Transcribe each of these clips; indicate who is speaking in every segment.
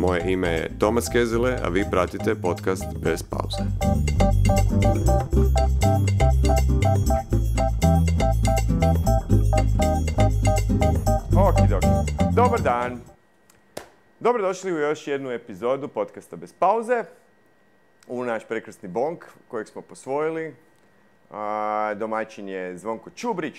Speaker 1: Moje ime je Tomas Kezele, a vi pratite podcast Bez pauze. Okidoki. Dobar dan. Dobrodošli u još jednu epizodu podcasta Bez pauze. U naš prekrasni bonk kojeg smo posvojili. Domaćin je Zvonko Čubrić.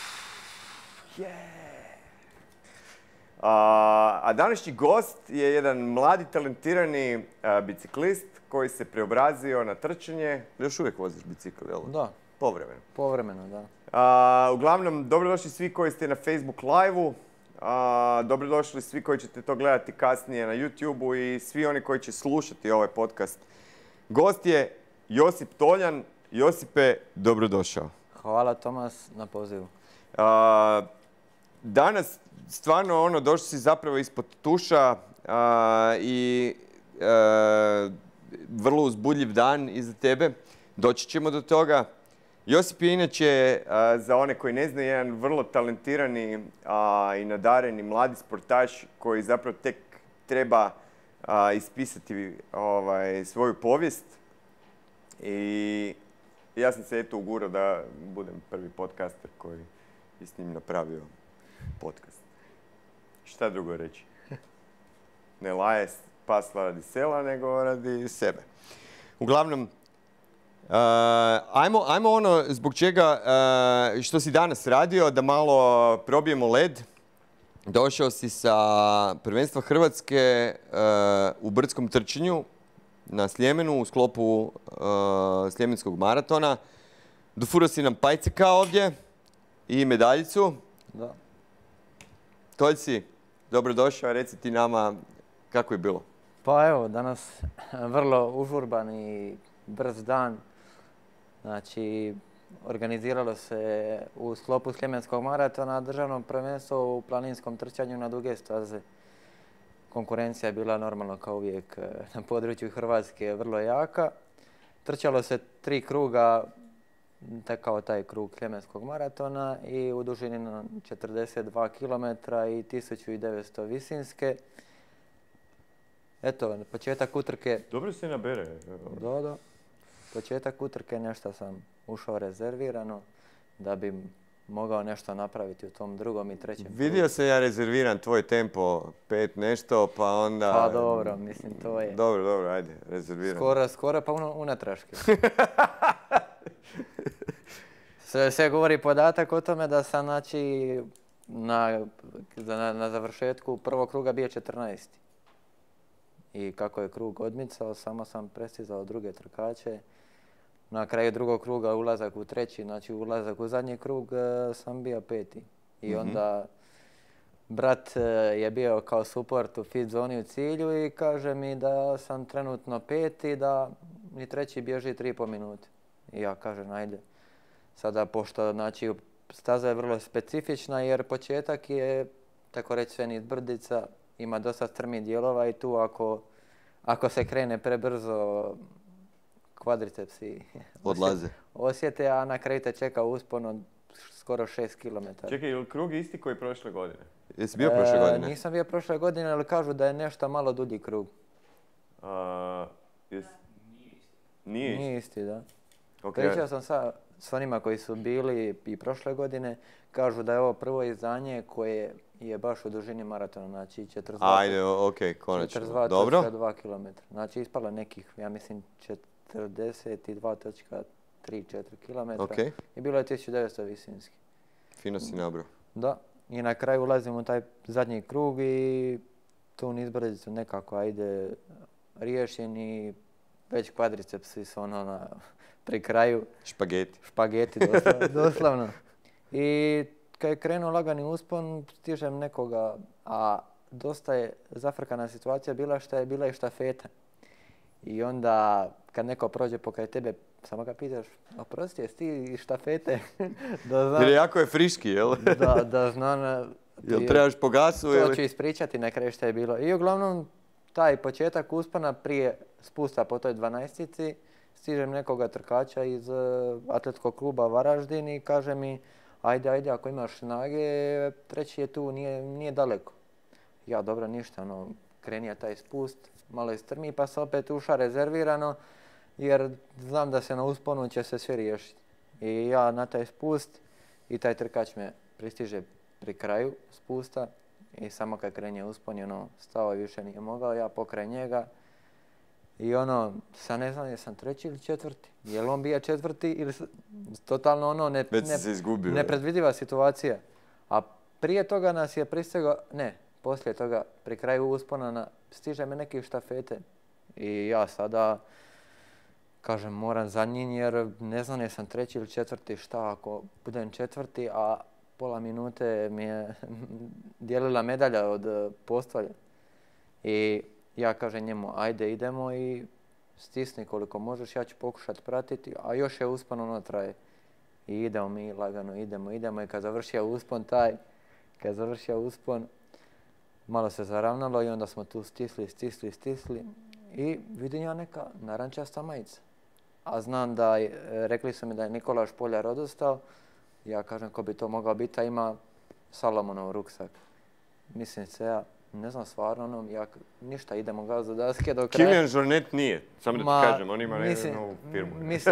Speaker 1: A današnji gost je jedan mladi, talentirani biciklist koji se preobrazio na trčanje. Još uvijek voziš bicikl, jel?
Speaker 2: Da.
Speaker 1: Povremeno.
Speaker 2: Povremeno, da.
Speaker 1: Uglavnom, dobrodošli svi koji ste na Facebook live-u. Dobrodošli svi koji ćete to gledati kasnije na YouTube-u i svi oni koji će slušati ovaj podcast. Gost je Josip Toljan. Josipe, dobrodošao.
Speaker 2: Hvala Tomas na pozivu.
Speaker 1: Danas stvarno došli si zapravo ispod tuša i vrlo uzbudljiv dan iza tebe. Doći ćemo do toga. Josip je inače, za one koji ne znaju, jedan vrlo talentirani i nadareni mladi sportaš koji zapravo tek treba ispisati svoju povijest. I ja sam se eto ugurao da budem prvi podcaster koji je s njim napravio podcast. Šta drugo reći? Ne laje pas radi sela, nego radi sebe. Uglavnom, ajmo ono zbog čega, što si danas radio, da malo probijemo led. Došao si sa prvenstva Hrvatske u brdskom trčanju na Sljemenu u sklopu Sljemenskog maratona. Dofurao si nam pajceka ovdje i medaljicu.
Speaker 2: Da.
Speaker 1: Toljci, dobrodošao, reci ti nama kako je bilo.
Speaker 2: Pa evo, danas vrlo užurban i brz dan. Znači, organiziralo se u sklopu Sljemenskog maratona državno prvenstvo u planinskom trčanju na duge staze. Konkurencija je bila normalno kao uvijek na području Hrvatske vrlo jaka. Trčalo se 3 kruga, kao taj krug Sljemenskog maratona i u dužini na 42 km i 1900 visinske. Eto, početak utrke...
Speaker 1: Dobro se nabere.
Speaker 2: Da. Početak utrke nešto sam ušao rezervirano da bi mogao nešto napraviti u tom drugom i trećem krugu.
Speaker 1: Vidio sam ja rezerviran tvoj tempo 5 nešto, pa onda...
Speaker 2: Pa dobro, mislim to je...
Speaker 1: Dobro, ajde, rezerviran.
Speaker 2: Skoro pa unatraški. Sve govori podatak o tome da sam, znači, na završetku prvog kruga bio 14. I kako je krug odmicao, samo sam prestizao druge trkače. Na kraju drugog kruga ulazak u treći, znači ulazak u zadnji krug sam bio 5. I onda brat je bio kao suport u fit zoni u cilju i kaže mi da sam trenutno 5. da mi treći bježi 3,5 minute. I ja kažem, ajde. Sada, pošto znači, staza je vrlo specifična jer početak je, tako reći, sve niz brdica, ima dosta strmih dijelova i tu ako se krene prebrzo, kvadricepsi
Speaker 1: odlaze.
Speaker 2: Osjete, a na kraju te čeka uspon od skoro 6 km.
Speaker 1: Čekaj, je li krug isti koji prošle godine? Jesi bio prošle godine?
Speaker 2: Nisam bio prošle godine, ali kažu da je nešto malo dulji krug.
Speaker 1: Nije
Speaker 2: isti, da.
Speaker 1: Okay.
Speaker 2: Pričao sam s onima koji su bili i prošle godine, kažu da je ovo prvo izdanje koje je baš u dužini maratona, znači 42,
Speaker 1: ajde, konačno.
Speaker 2: 42 km. Znači ispalo nekih, ja mislim, 42.3-4 km i bilo je 1900 visinski.
Speaker 1: Fino si nabrao.
Speaker 2: Da, i na kraju ulazim u taj zadnji krug i tu niz brdicu nekako ajde riješeni, već kvadricepsi su pri kraju. Špageti, doslovno. I kad je krenuo lagani uspon, stižem nekoga, a dosta je zafrkana situacija bila što je bila i štafeta. I onda kad neko prođe pokraj tebe, samo ga pitaš, oprosti, jesi ti iz štafete?
Speaker 1: Jer jako je friški, jel?
Speaker 2: Da znam...
Speaker 1: Jel trebaš po gasu ili?
Speaker 2: To ću ispričati na kraju što je bilo. I uglavnom, taj početak uspona prije spusta po toj 12-ici, stižem nekoga trkača iz atletskog kluba Varaždin i kaže mi, ajde, ako imaš snage, treći je tu, nije daleko. Ja, dobro, ništa, krenija taj spust, malo istrmi pa se opet uša rezervirano jer znam da se na usponu će se sve riješiti. I ja na taj spust i taj trkač me pristiže pri kraju spusta i samo kad krenje uspon je stao i više nije mogao, ja pokraj njega i sad ne znam jesam treći ili četvrti. Je li on bio četvrti ili totalno nepredvidiva situacija. A prije toga nas je pristigao, poslije toga pri kraju uspona stiže me neki štafete. I ja sada kažem moram za njim jer ne znam jesam treći ili četvrti, šta ako budem četvrti, a pola minute mi je dijelila medalja od postolja. I ja kažem njemu ajde idemo i stisni koliko možeš, ja ću pokušati pratiti, a još je uspon traje. I idemo mi lagano, idemo i kad završio uspon, malo se zaravnalo i onda smo tu stisli i vidim ja neka narančasta majica. A znam da, rekli su mi da je Nikola Špoljar odustao, ja kažem ko bi to mogao biti, a ima Salomonov ruksak. Mislim se ja, ne znam stvarno, ništa, idemo gaz do daske do kraja.
Speaker 1: Kilian Jornet nije, samo da ti kažem, on ima novu firmu.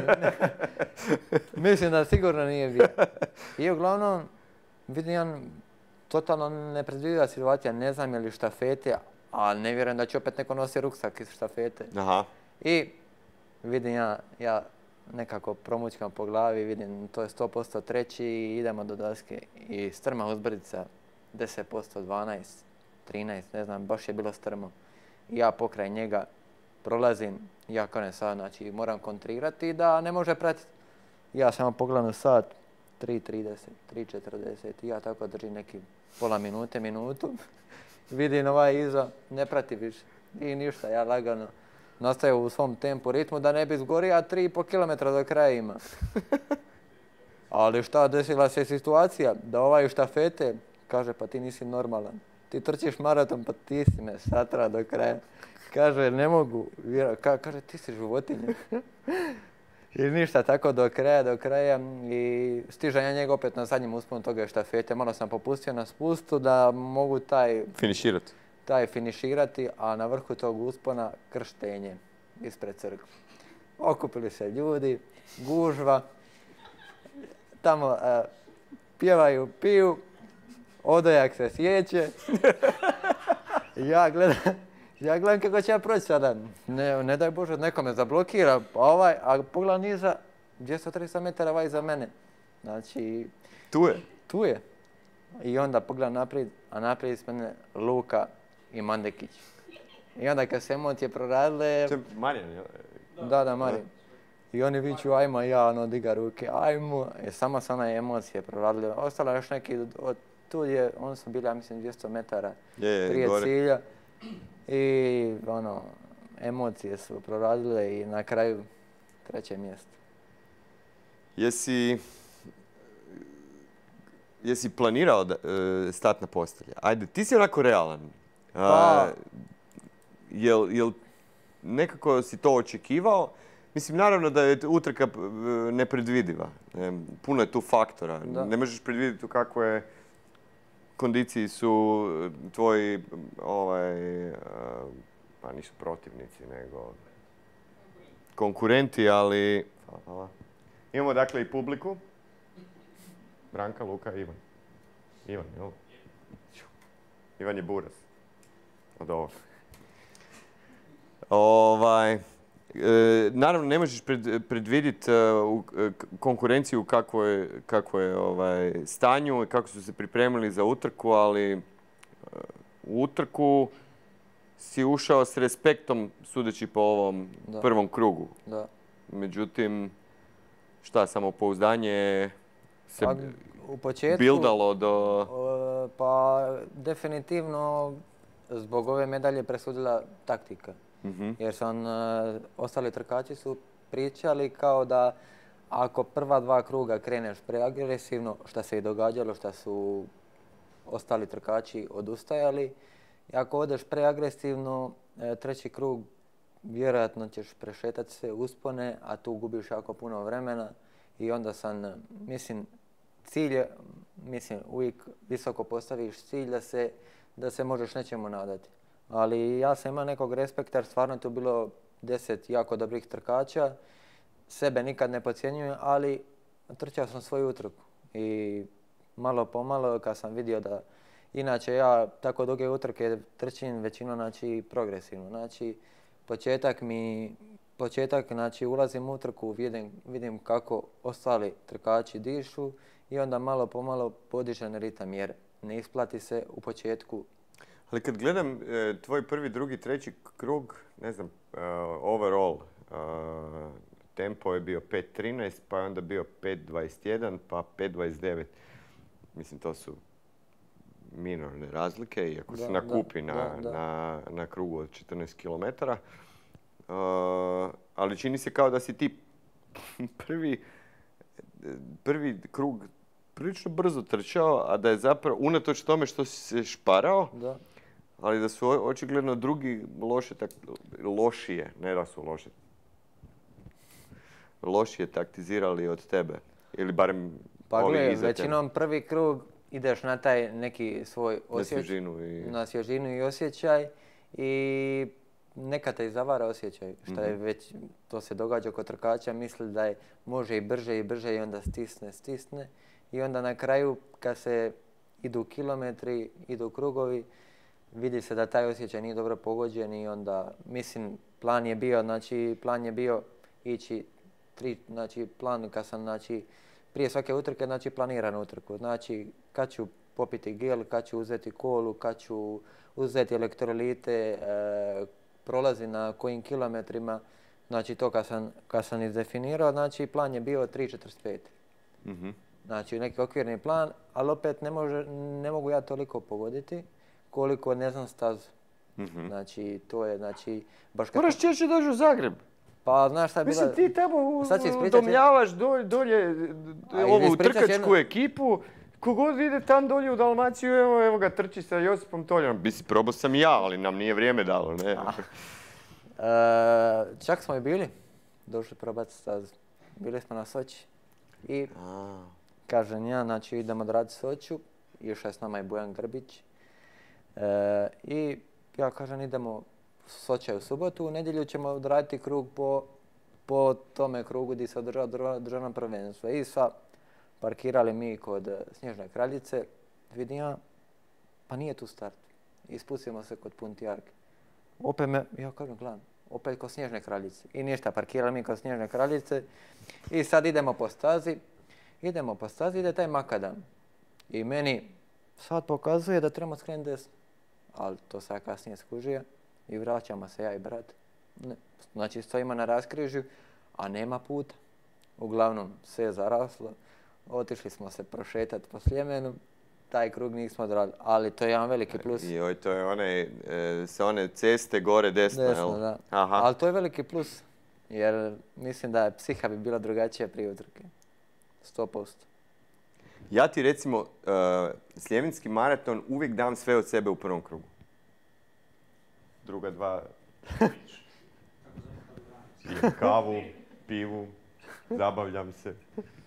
Speaker 2: Mislim da sigurno nije bio. I uglavnom, vidim ja totalno nepredvidiva situacija, ne znam je li štafete, a ne vjerujem da će opet neko nosi ruksak iz štafete.
Speaker 1: Aha.
Speaker 2: I vidim ja nekako promućkam po glavi, vidim to je 100% treći i idemo do daske. I strma uzbrdica 10%, 12%, 13%, ne znam, baš je bilo strmo. I ja pokraj njega prolazim, ja kao ne sad, znači moram kontrirati da ne može pratiti. Ja samo pogledam sat, 3.30, 3.40 i ja tako držim neki pola minute, minutu. Vidim iza, ne prati više. I ništa, ja lagano nastavio u svom tempu, ritmu da ne bi zgorio, a 3,5 km do kraja ima. Ali šta, desila se situacija da u štafete kaže pa ti nisi normalan. Ti trčiš maraton pa ti si me satra do kraja. Kaže ne mogu, kaže ti si životinja. I ništa, tako do kraja i stižem ja njega opet na zadnjem usponu toga štafete. Malo sam popustio na spustu da mogu finiširati, a na vrhu tog uspona krštenje ispred crkve. Okupili se ljudi, gužva, tamo pjevaju, piju, odojak se sjeće. Ja gledam kako će ja proći sada. Ne daj Bože, neko me zablokira, a pogledam niza 200-300 metara iza mene. Znači... Tu je. I onda pogledam naprijed, a naprijed ispred mene Luka i Mandekić. I onda kad se emocije proradile...
Speaker 1: Marijan, jel?
Speaker 2: Da, Marijan. I oni viču ajmo, ja diga ruke, ajmo. I samo se one emocije proradile. Ostalo još neki, oni su bili, ja mislim, 200 metara prije cilja. I emocije su proradile i na kraju 3. mjesto.
Speaker 1: Jesi planirao stat na postolje? Ajde, ti si onako realan. Jel nekako si to očekivao? Mislim, naravno da je utrka nepredvidiva. Puno je tu faktora. Da. Ne možeš predvidjeti u kakvoj kondiciji su tvoji, pa nisu protivnici, nego konkurenti, ali... Imamo dakle i publiku. Branka, Luka, Ivan. Ivan, jel? Ivan je buraz. Od ovog. Naravno, ne možeš predvidjeti konkurenciju u kakvo je stanju i kako su se pripremili za utrku, ali u utrku si ušao s respektom sudeći po ovom prvom krugu.
Speaker 2: Da.
Speaker 1: Međutim, samopouzdanje se
Speaker 2: u početku,
Speaker 1: bildalo do...
Speaker 2: Pa definitivno zbog ove medalje presudila taktika. Jer ostali trkači su pričali kao da ako prva 2 kruga kreneš preagresivno, što se i događalo, što su ostali trkači odustajali, i ako odeš preagresivno, 3. krug vjerojatno ćeš prešetati sve uspone, a tu gubiš jako puno vremena i onda cilj je, uvijek visoko postaviš cilj da se možeš nečemu nadati. Ali ja sam imao nekog respekta jer stvarno je tu bilo 10 jako dobrih trkača. Sebe nikad ne podcjenjujem, ali trčao sam svoju utrku. I malo po malo kad sam vidio da inače ja tako duge utrke trčim većinom znači progresivno. Znači početak znači ulazim u utrku, vidim kako ostali trkači dišu i onda malo po malo podižem ritam jer ne isplati se u početku.
Speaker 1: Ali kad gledam tvoj prvi, drugi, treći krug, ne znam, overall, tempo je bio 5.13, pa je onda bio 5.21, pa 5.29. Mislim, to su minorne razlike, iako se nakupi na krugu od 14 km. Ali čini se kao da si ti prvi krug prilično brzo trčao, a da je zapravo, unatoč tome što si se šparao, ali da su očigledno drugi lošije, ne da su lošije taktizirali od tebe. Ili barem
Speaker 2: pa gledaj, većinom prvi krug ideš na taj neki svoj osjećaj, na svježinu i osjećaj i neka te zavara osjećaj, što je već, to se događa kod trkača, misli da je može i brže i onda stisne. I onda na kraju, kad se idu kilometri, idu krugovi, vidi se da taj osjećaj nije dobro pogođen i onda, mislim, plan je bio ići plan kad sam, prije svake utrke, planiranu utrku. Znači, kad ću popiti gel, kad ću uzeti kolu, kad ću uzeti elektrolite, prolazi na kojim kilometrima, znači to kad sam izdefinirao, znači plan je bio 3.45. Znači neki okvirni plan, ali opet ne mogu ja toliko pogoditi koliko ne znam stazu. Znači to je baš kako...
Speaker 1: Moraš češće doći u Zagreb.
Speaker 2: Pa znaš šta je bila...
Speaker 1: Mislim ti tamo udomljavaš dolje ovu trkačku ekipu. Kogod ide tam dolje u Dalmaciju, evo ga trči sa Josipom Toljanom. Probao sam ja, ali nam nije vrijeme dalo, ne?
Speaker 2: Čak smo i bili. Došli probati stazu. Bili smo na Soči. I kažem ja, znači idemo odraditi Soču. Išao je s nama i Bojan Grbić. I ja kažem idemo Soča u subotu. U nedjelju ćemo odraditi krug po tome krugu gdje se održava državno prvenstvo. I sva parkirali mi kod Snježne Kraljice, vidim ja, pa nije tu start. I spustimo se kod Puntijarke. Opet ja kažem, gledam, opet kod Snježne Kraljice. I ništa, parkirali mi kod Snježne Kraljice. I sad idemo po stazi, ide taj makadam. I meni sad pokazuje da trebamo skrenuti desno. Ali to sad kasnije skužio i vraćamo se ja i brat. Znači stojimo na raskrižju, a nema puta. Uglavnom, sve je zaraslo. Otišli smo se prošetati po Sljemenu, taj krug nismo odradili, ali to je jedan veliki plus.
Speaker 1: Joj, to je sa one ceste gore desno, jel?
Speaker 2: Desno, da. Aha. Ali to je veliki plus, jer mislim da psiha bi bila drugačija prije utrke. 100%.
Speaker 1: Ja ti recimo Sljemenski maraton uvijek dam sve od sebe u prvom krugu. Druga dva... Pijem kavu, pivu, zabavljam se.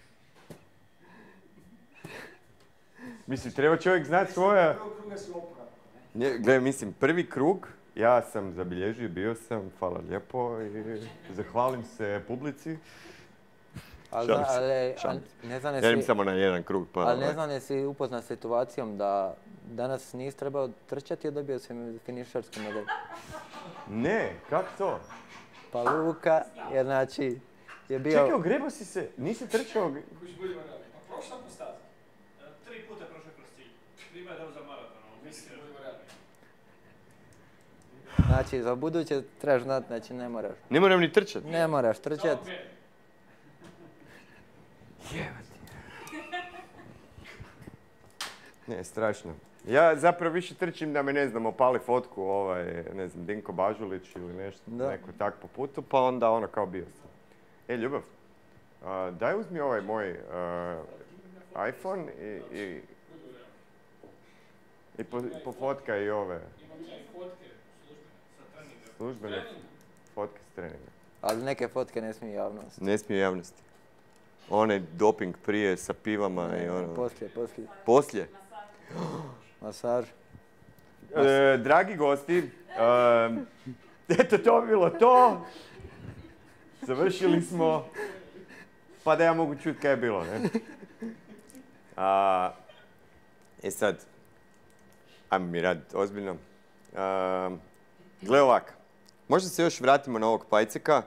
Speaker 1: Mislim, treba čovjek znati svoja... Gledaj, mislim, prvi krug, ja sam zabilježio, bio sam, hvala lijepo i zahvalim se publici.
Speaker 2: Ali ne znam
Speaker 1: ja idem samo na jedan krug.
Speaker 2: Ali ne znam jesi upoznat s situacijom da danas nisi trebao trčati i dobio sam finišersku medalju.
Speaker 1: Ne, kako to?
Speaker 2: Pa Luka je znači je bio...
Speaker 1: Čekaj, ogrebao si se, nisi trčao...
Speaker 3: Pa prošla po stazi. 3 puta prošao kroz cilj. Prima je dao za maraton, mislim.
Speaker 2: Znači, za buduće trebaš znati, znači ne moraš.
Speaker 1: Ne moram ni trčati?
Speaker 2: Ne moraš trčati.
Speaker 1: Jebati. Ne, strašno. Ja zapravo više trčim da me, ne znam, opali fotku ne znam, Dinko Bažulić ili nešto, neko tak po putu, pa onda ono kao bio sam. Ljubav, daj uzmi ovaj moj iPhone i pofotkaj i ove.
Speaker 3: Imam fotke
Speaker 1: službene fotke s treninga.
Speaker 2: Ali neke fotke ne smiju javnosti.
Speaker 1: Ne smiju javnosti. Onaj doping prije sa pivama i ono...
Speaker 2: Poslije.
Speaker 1: Poslije?
Speaker 2: Masaž.
Speaker 1: Dragi gosti, Eto, to bi bilo to. Završili smo. Pa da ja mogu čuti kaj je bilo, ne? Sad, ajmo mi raditi ozbiljno. Gle ovak, možda se još vratimo na ovog Pajceka,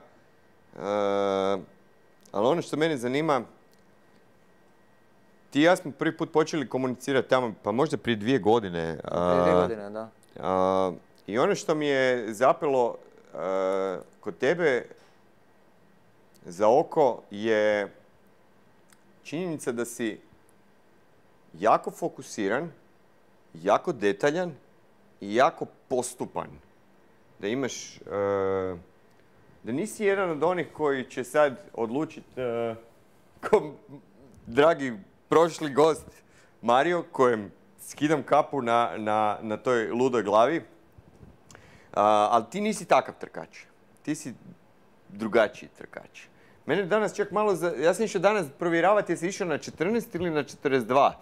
Speaker 1: ali ono što mene zanima, ti i ja smo prvi put počeli komunicirati tamo, pa možda prije 2 godine.
Speaker 2: Prije 2 godine, da.
Speaker 1: I ono što mi je zapelo kod tebe za oko je činjenica da si jako fokusiran, jako detaljan i jako postupan. Da imaš, da nisi jedan od onih koji će sad odlučiti, ko dragi prošli gost Mario, kojem skidam kapu na toj ludoj glavi, ali ti nisi takav trkač. Ti si drugačiji trkač. Mene danas čak malo, ja sam išao danas provjeravati jesi išao na 14 ili na 42.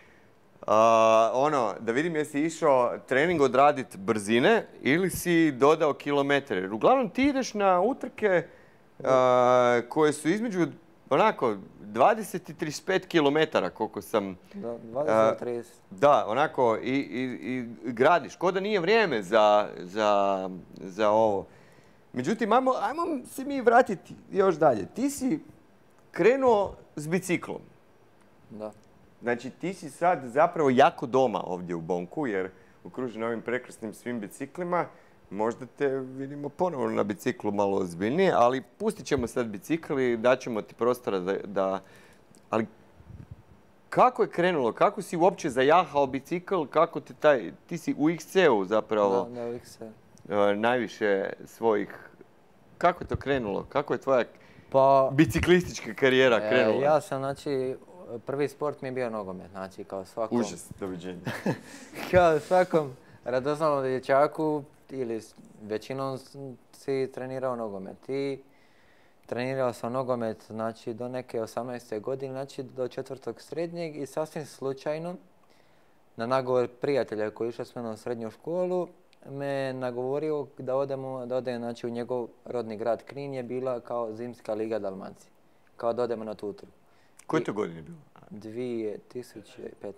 Speaker 1: Da vidim jesi išao trening odraditi brzine ili si dodao kilometre. Jer uglavnom ti ideš na utrke koje su između onako 20 i 35 kilometara koliko sam...
Speaker 2: Da, 20 i 30.
Speaker 1: Da, onako i gradiš. Ko da nije vrijeme za ovo. Međutim, ajmo se mi vratiti još dalje. Ti si krenuo s biciklom.
Speaker 2: Da.
Speaker 1: Znači, ti si sad zapravo jako doma ovdje u Bonku, jer okružen ovim prekrasnim svim biciklima, možda te vidimo ponovno na biciklu malo ozbiljnije, ali pustit ćemo sad bicikl i daćemo ti prostora da... Ali kako je krenulo? Kako si uopće zajahao bicikl? Kako ti si u XC-u zapravo...
Speaker 2: Da, u XC.
Speaker 1: Najviše svojih... Kako je to krenulo? Kako je tvoja biciklistička karijera krenula?
Speaker 2: Ja sam, znači, prvi sport mi je bio nogomet, znači kao svakom...
Speaker 1: Užas, doviđenja.
Speaker 2: Kao svakom radoznalom dječaku ili većinom si trenirao nogomet. I trenirao sam nogomet, znači, do neke 18. godine, znači do 4. srednjeg i sasvim slučajno, na nagovor prijatelja koji je išao s menom u srednju školu, me nagovorio da odem znači, u njegov rodni grad Knin je bila kao zimska liga Dalmacije. Kao da odemo na tu utrku.
Speaker 1: Koje to godine je bilo?
Speaker 2: 2015.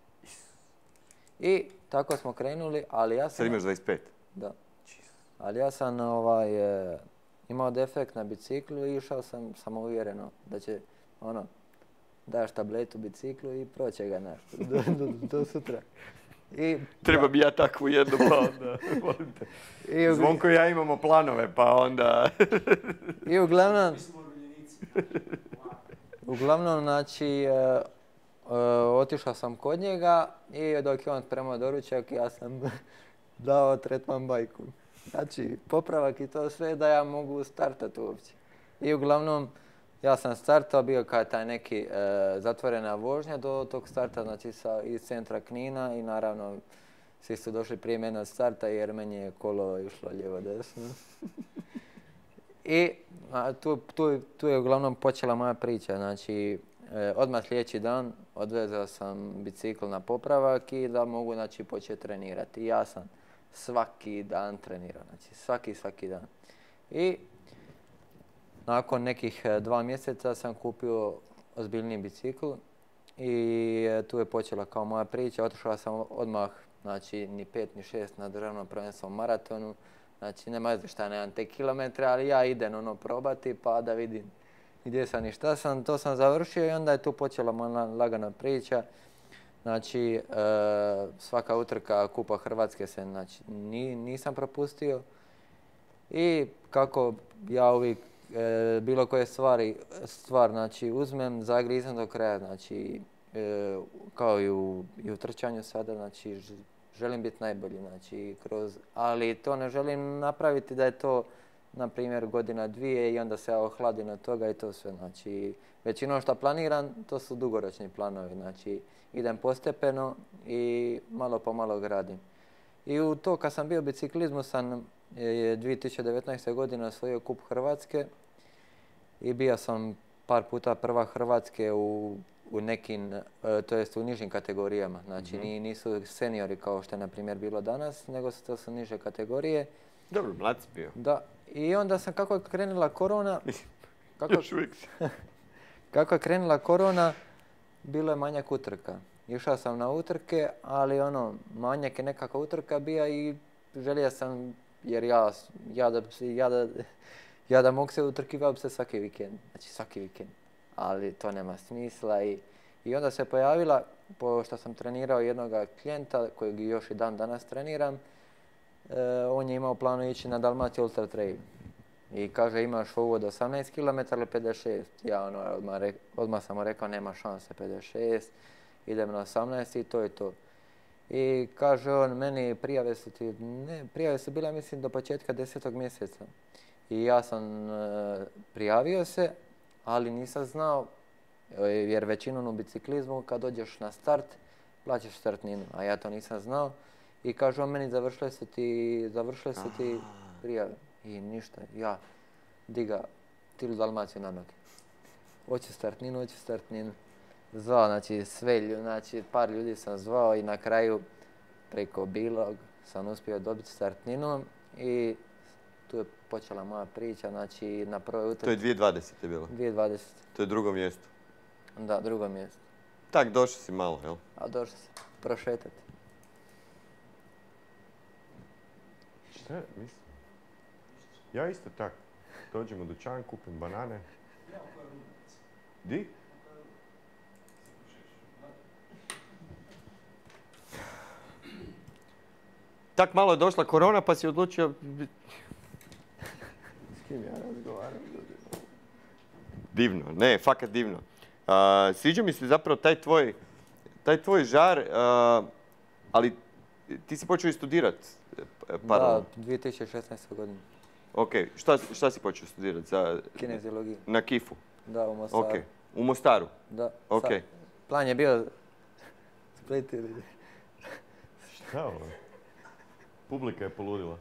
Speaker 2: I tako smo krenuli, ali ja sam...
Speaker 1: Sad imaš 25?
Speaker 2: Da. Ali ja sam imao defekt na biciklu i išao sam samouvjereno da će, daš tabletu biciklu i proće ga nešto do sutra.
Speaker 1: Treba bi ja takvu jednu, pa onda, volim te. Zvonko i ja imamo planove, pa onda...
Speaker 2: I uglavnom, znači, otišao sam kod njega i dok je on spremao doručak, ja sam dao tretman bajku. Znači, popravak i to sve da ja mogu startati uopće. I uglavnom, ja sam startao, bio kao taj neki zatvorena vožnja do tog starta, znači iz centra Knina i naravno svi su došli prije mene od starta jer meni je kolo išlo lijevo desno. I tu je uglavnom počela moja priča, znači odmah sljedeći dan odvezao sam bicikl na popravak i da mogu znači početi trenirati. I ja sam svaki dan trenirao, znači svaki dan. I nakon nekih 2 mjeseca sam kupio ozbiljniji bicikl i tu je počela kao moja priča. Otišao sam odmah, znači ni 5 ni 6 na državnom prvenstvu maratonu. Znači nema veze šta nemam te kilometre, ali ja idem probati pa da vidim gdje sam i šta sam. To sam završio i onda je tu počela moja lagana priča. Znači svaka utrka Kupa Hrvatske se znači, nisam propustio. I kako ja uvijek bilo koje stvar znači, uzmem, zagrizem do kraja, znači, kao i u trčanju sada, znači, želim biti najbolji, znači, ali to ne želim napraviti da je to, na primjer, godina, 2 i onda se ja ohladim od toga i to sve, znači, većinom što planiram, to su dugoročni planovi, znači, idem postepeno i malo po malo gradim. I u to, kad sam bio u biciklizmu, sam 2019. godine osvojio Kup Hrvatske i bio sam par puta prva Hrvatske u u nekim, to jest u nižim kategorijama. Znači nisu seniori kao što je na primjer bilo danas, nego to su niže kategorije.
Speaker 1: Dobro, mlad si bio.
Speaker 2: Da. I onda sam, kako je krenula korona,
Speaker 1: Još uvijek.
Speaker 2: kako je krenula korona, bilo je manjak utrka. Išao sam na utrke, ali ono, manjak je nekakva utrka bija i želio sam, jer ja da mogu se utrkivao bi se svaki vikend. Znači svaki vikend. Ali to nema smisla i onda se pojavila, pošto sam trenirao jednog klijenta kojeg još i dan danas treniram, on je imao planu ići na Dalmatia Ultra Trail. I kaže, imaš ovo od 18 km ili 56. Ja odmah sam mu rekao, nema šanse 56, idem na 18 i to je to. I kaže on, meni prijave su bile mislim do početka 10. mjeseca. I ja sam prijavio se, ali nisam znao, jer većinom u biciklizmu kad dođeš na start, plaćaš startninu, a ja to nisam znao. I kaže on meni, završile su ti prijave. I ništa, ja diga tilu Dalmaciju na noge. Hoću startninu. Zvao, znači par ljudi sam zvao i na kraju preko Bilog sam uspio dobiti startninu i tu je počela moja priča, znači na prvoj utrci.
Speaker 1: To je 2020 je bilo?
Speaker 2: 2020.
Speaker 1: To je drugo mjesto?
Speaker 2: Da, drugo mjesto.
Speaker 1: Tak, došao si malo, jel?
Speaker 2: A došao sam, prošetati.
Speaker 4: Šta je, mislim? Ja isto tak. Dođem u dućan, kupim banane. Di?
Speaker 1: Tak malo je došla korona pa si odlučio...
Speaker 4: S kim ja razgovaram?
Speaker 1: Divno, ne, fakat divno. Sviđa mi se zapravo taj tvoj žar, ali ti si počeo i studirati paralelno.
Speaker 2: Da, 2016. godine.
Speaker 1: Ok, šta si počeo studirati?
Speaker 2: Kineziologiju.
Speaker 1: Na KIF-u?
Speaker 2: Da, u Mostaru.
Speaker 1: Ok, u Mostaru?
Speaker 2: Da.
Speaker 1: Ok.
Speaker 2: Plan je bio Split ili...
Speaker 4: Šta ovo? Publika je poludila.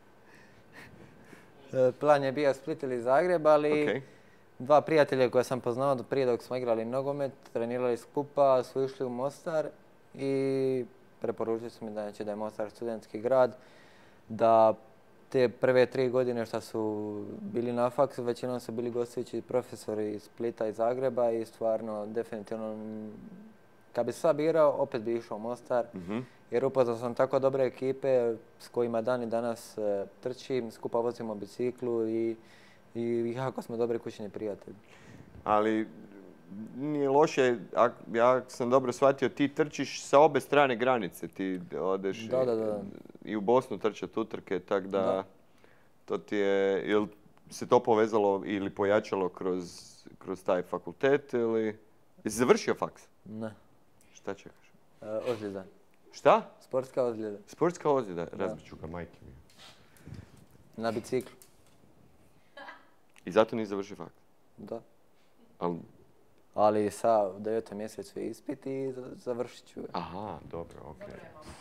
Speaker 2: Plan je bio Split ili Zagreb, ali dva prijatelja koja sam poznao prije dok smo igrali nogomet, trenirali skupa, su išli u Mostar i preporučili su mi da je Mostar studentski grad, da te prve 3 godine što su bili na faksu, većinom su bili gostujući profesori iz Splita i Zagreba i stvarno definitivno kad bi sva birao, opet bi išao u Mostar. Jer upoznao sam tako dobre ekipe s kojima dan i danas trčim, skupa vozimo biciklu i jako smo dobri kućni prijatelji.
Speaker 1: Ali nije loše, ja sam dobro shvatio, ti trčiš sa obe strane granice. Ti odeš i u Bosnu trčat utrke, tako da to ti je, jel se to povezalo ili pojačalo kroz taj fakultet ili... Jesi završio faks?
Speaker 2: Ne.
Speaker 1: Šta čekaš?
Speaker 2: Ozljeda.
Speaker 1: Šta?
Speaker 2: Sportska ozljeda.
Speaker 1: Sportska ozljeda?
Speaker 4: Razbiću ga majke mi.
Speaker 2: Na biciklu.
Speaker 1: I zato nisi završio faks?
Speaker 2: Da.
Speaker 1: Ali
Speaker 2: sa u 9. mjesecu je ispit i završit ću.
Speaker 1: Aha, dobro, okej.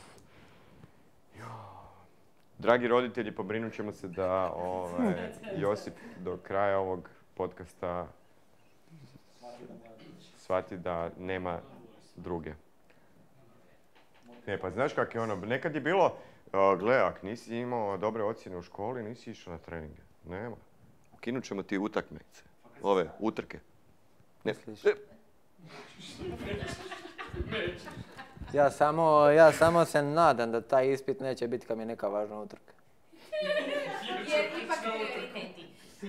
Speaker 1: Dragi roditelji, pobrinut ćemo se da Josip do kraja ovog podcasta shvati da nema druge.
Speaker 4: Ne, pa znaš kak je ono, nekad je bilo, gle, ako nisi imao dobre ocjene u školi, nisi išao na treninge. Nema.
Speaker 1: Ukinut ćemo ti utakmice, ove utrke. Ne.
Speaker 2: Ja samo se nadam da taj ispit neće biti kad mi je neka važna utrka.
Speaker 5: Jer ipak prioriteti.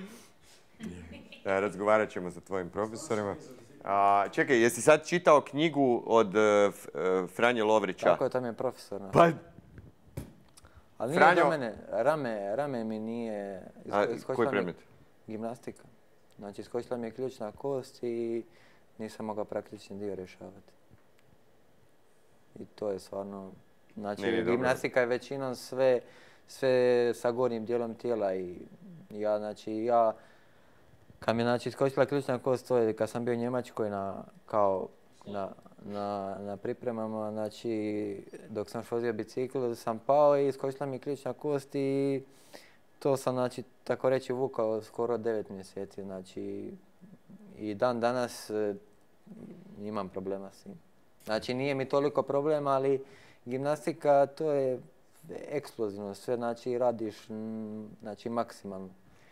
Speaker 1: Razgovarat ćemo sa tvojim profesorima. Čekaj, jesi sad čitao knjigu od Franje Lovrića?
Speaker 2: Tako je, tam je profesor.
Speaker 1: Pa...
Speaker 2: Ali nije do mene, rame mi nije...
Speaker 1: Koji predmet?
Speaker 2: Gimnastika. Znači, iskočila mi je ključna kost i nisam mogao praktični dio rješavati. I to je stvarno... Znači, gimnastika je većinom sve sa gornjim dijelom tijela i ja, kad mi je iskočila ključna kost, to je kad sam bio u Njemačkoj na pripremama, znači dok sam vozio bicikl sam pao i iskočila mi ključna kost i to sam, znači, tako reći vukao skoro 9 mjeseci, znači i dan danas imam problema s tim. Znači nije mi toliko problem, ali gimnastika to je eksplozivno, sve znači radiš znači maksimalno.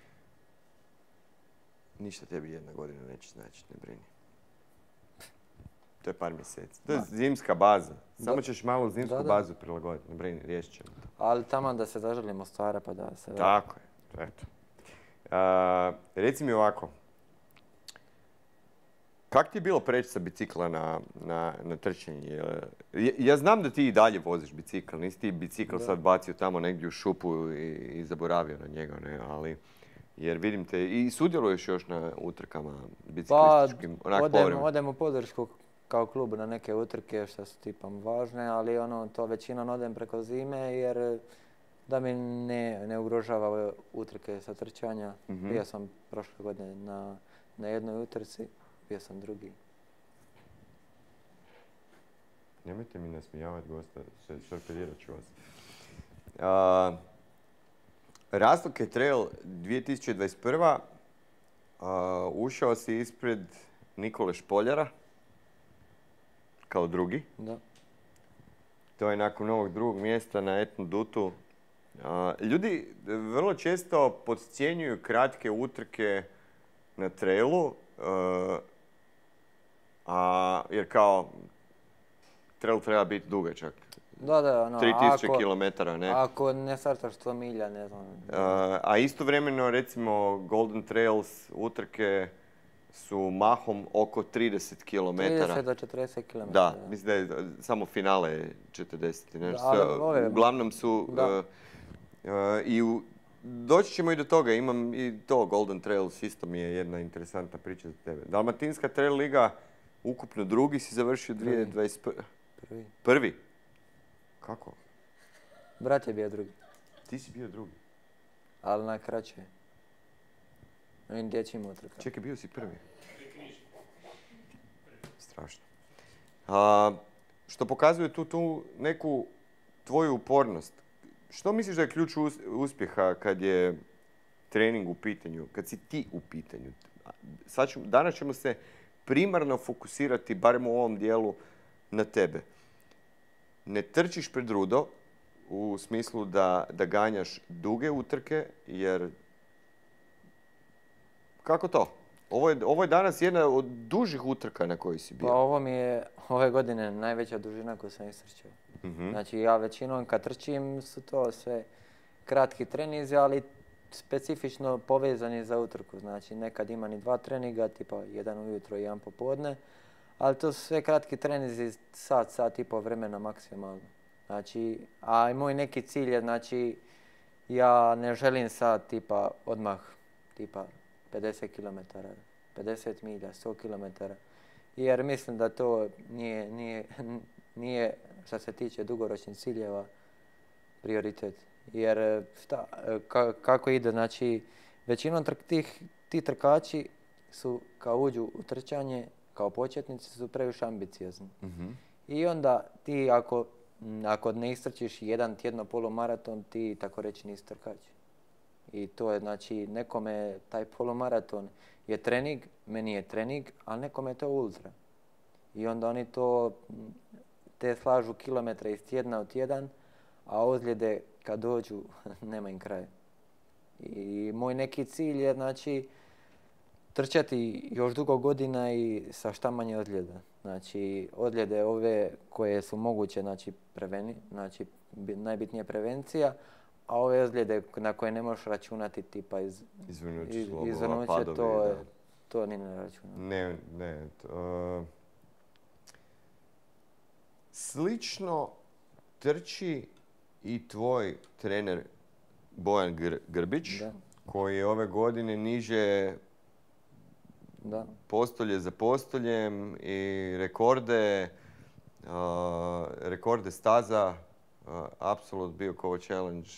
Speaker 1: Ništa tebi 1 godina neće znači, ne brini. To je par mjeseci. To je zimska baza. Samo ćeš malo zimsku bazu prilagoditi, ne brini, riješit ćemo to.
Speaker 2: Ali tamo da se zaželimo stvara pa da se...
Speaker 1: Tako je, eto. Reci mi ovako, kako ti je bilo preći sa bicikla na trčanje? Ja znam da ti i dalje voziš bicikl, nisi ti bicikl sad bacio tamo negdje u šupu i zaboravio na njega, ne? Ali, jer vidim te i sudjeluješ još na utrkama biciklističkim, onak povremeno.
Speaker 2: Odem u podršku kao klub na neke utrke što su tipam važne, ali to većinom odem preko zime jer da mi ne ugrožava utrke sa trčanja. Bio sam prošle godine na jednoj utrci, bio sam drugi.
Speaker 4: Nemojte mi nasmijavati gosta, torpedirat ću vas.
Speaker 1: Razlog je trail 2021. Ušao si ispred Nikole Špoljara kao drugi.
Speaker 2: Da.
Speaker 1: To je nakon novog drugog mjesta na Etnu Dutu. Ljudi vrlo često podcjenjuju kratke utrke na trailu, jer kao trail treba biti dugačak.
Speaker 2: Da,
Speaker 1: 3000 km, ne?
Speaker 2: Ako ne startaš 100 milja, ne znam.
Speaker 1: A istovremeno, recimo, Golden Trails utrke su mahom oko 30 km.
Speaker 2: 30 do 40 km.
Speaker 1: Da, mislim da je samo finale je 40 nešto. Uglavnom su... Doći ćemo i do toga, imam i to Golden Trails, isto mi je jedna interesantna priča za tebe. Dalmatinska trail liga, ukupno drugi si završio 2021. Prvi? Kako?
Speaker 2: Brat je bio drugi.
Speaker 1: Ti si bio drugi?
Speaker 2: Ali na kraće. Ovim dječjim utrkama.
Speaker 1: Čekaj, bio si prvi? Strašno. Što pokazuje tu neku tvoju upornost. Što misliš da je ključ uspjeha kad je trening u pitanju, kad si ti u pitanju? Danas ćemo se primarno fokusirati, barem u ovom dijelu, na tebe. Ne trčiš pred rudo u smislu da ganjaš duge utrke, jer... Kako to? Ovo je danas jedna od dužih utrka na kojoj si bio.
Speaker 2: Pa ovo mi je ove godine najveća dužina koju sam istrčao. Znači ja većinom kad trčim su to sve kratki treninzi, ali specifično povezani za utrku. Znači nekad ima ni 2 treninga, tipa jedan ujutro i jedan popodne, ali to su sve kratki treninzi, sat i pol vremena maksimalno. Znači, a moj neki cilj je, znači, ja ne želim sad tipa odmah, tipa 50 km, 50 milja, 100 km, jer mislim da to nije što se tiče dugoročnih ciljeva, prioritet. Jer kako ide, znači, većinom ti trkači su kao uđu u trčanje, kao početnici su previše ambiciozni. I onda ti ako ne istrčiš jedan tjedno polumaraton, ti tako reći nisi trkač. I to je, znači, nekome taj polumaraton je trening, meni je trening, ali nekome je to ultra. I onda oni te slažu kilometre iz tjedna u tjedan, a ozljede kad dođu, nema im kraja. I moj neki cilj je, znači, trčati još dugo godina i sa šta manje ozljeda. Znači, ozljede ove koje su moguće, znači, znači, najbitnija prevencija, a ove ozljede na koje ne možeš računati, tipa izvrnuće, to ni ne računam.
Speaker 1: Ne. Slično trči i tvoj trener Bojan Grbić, koji je ove godine niže postolje za postoljem i rekorde staza. Absolut Biokovo Challenge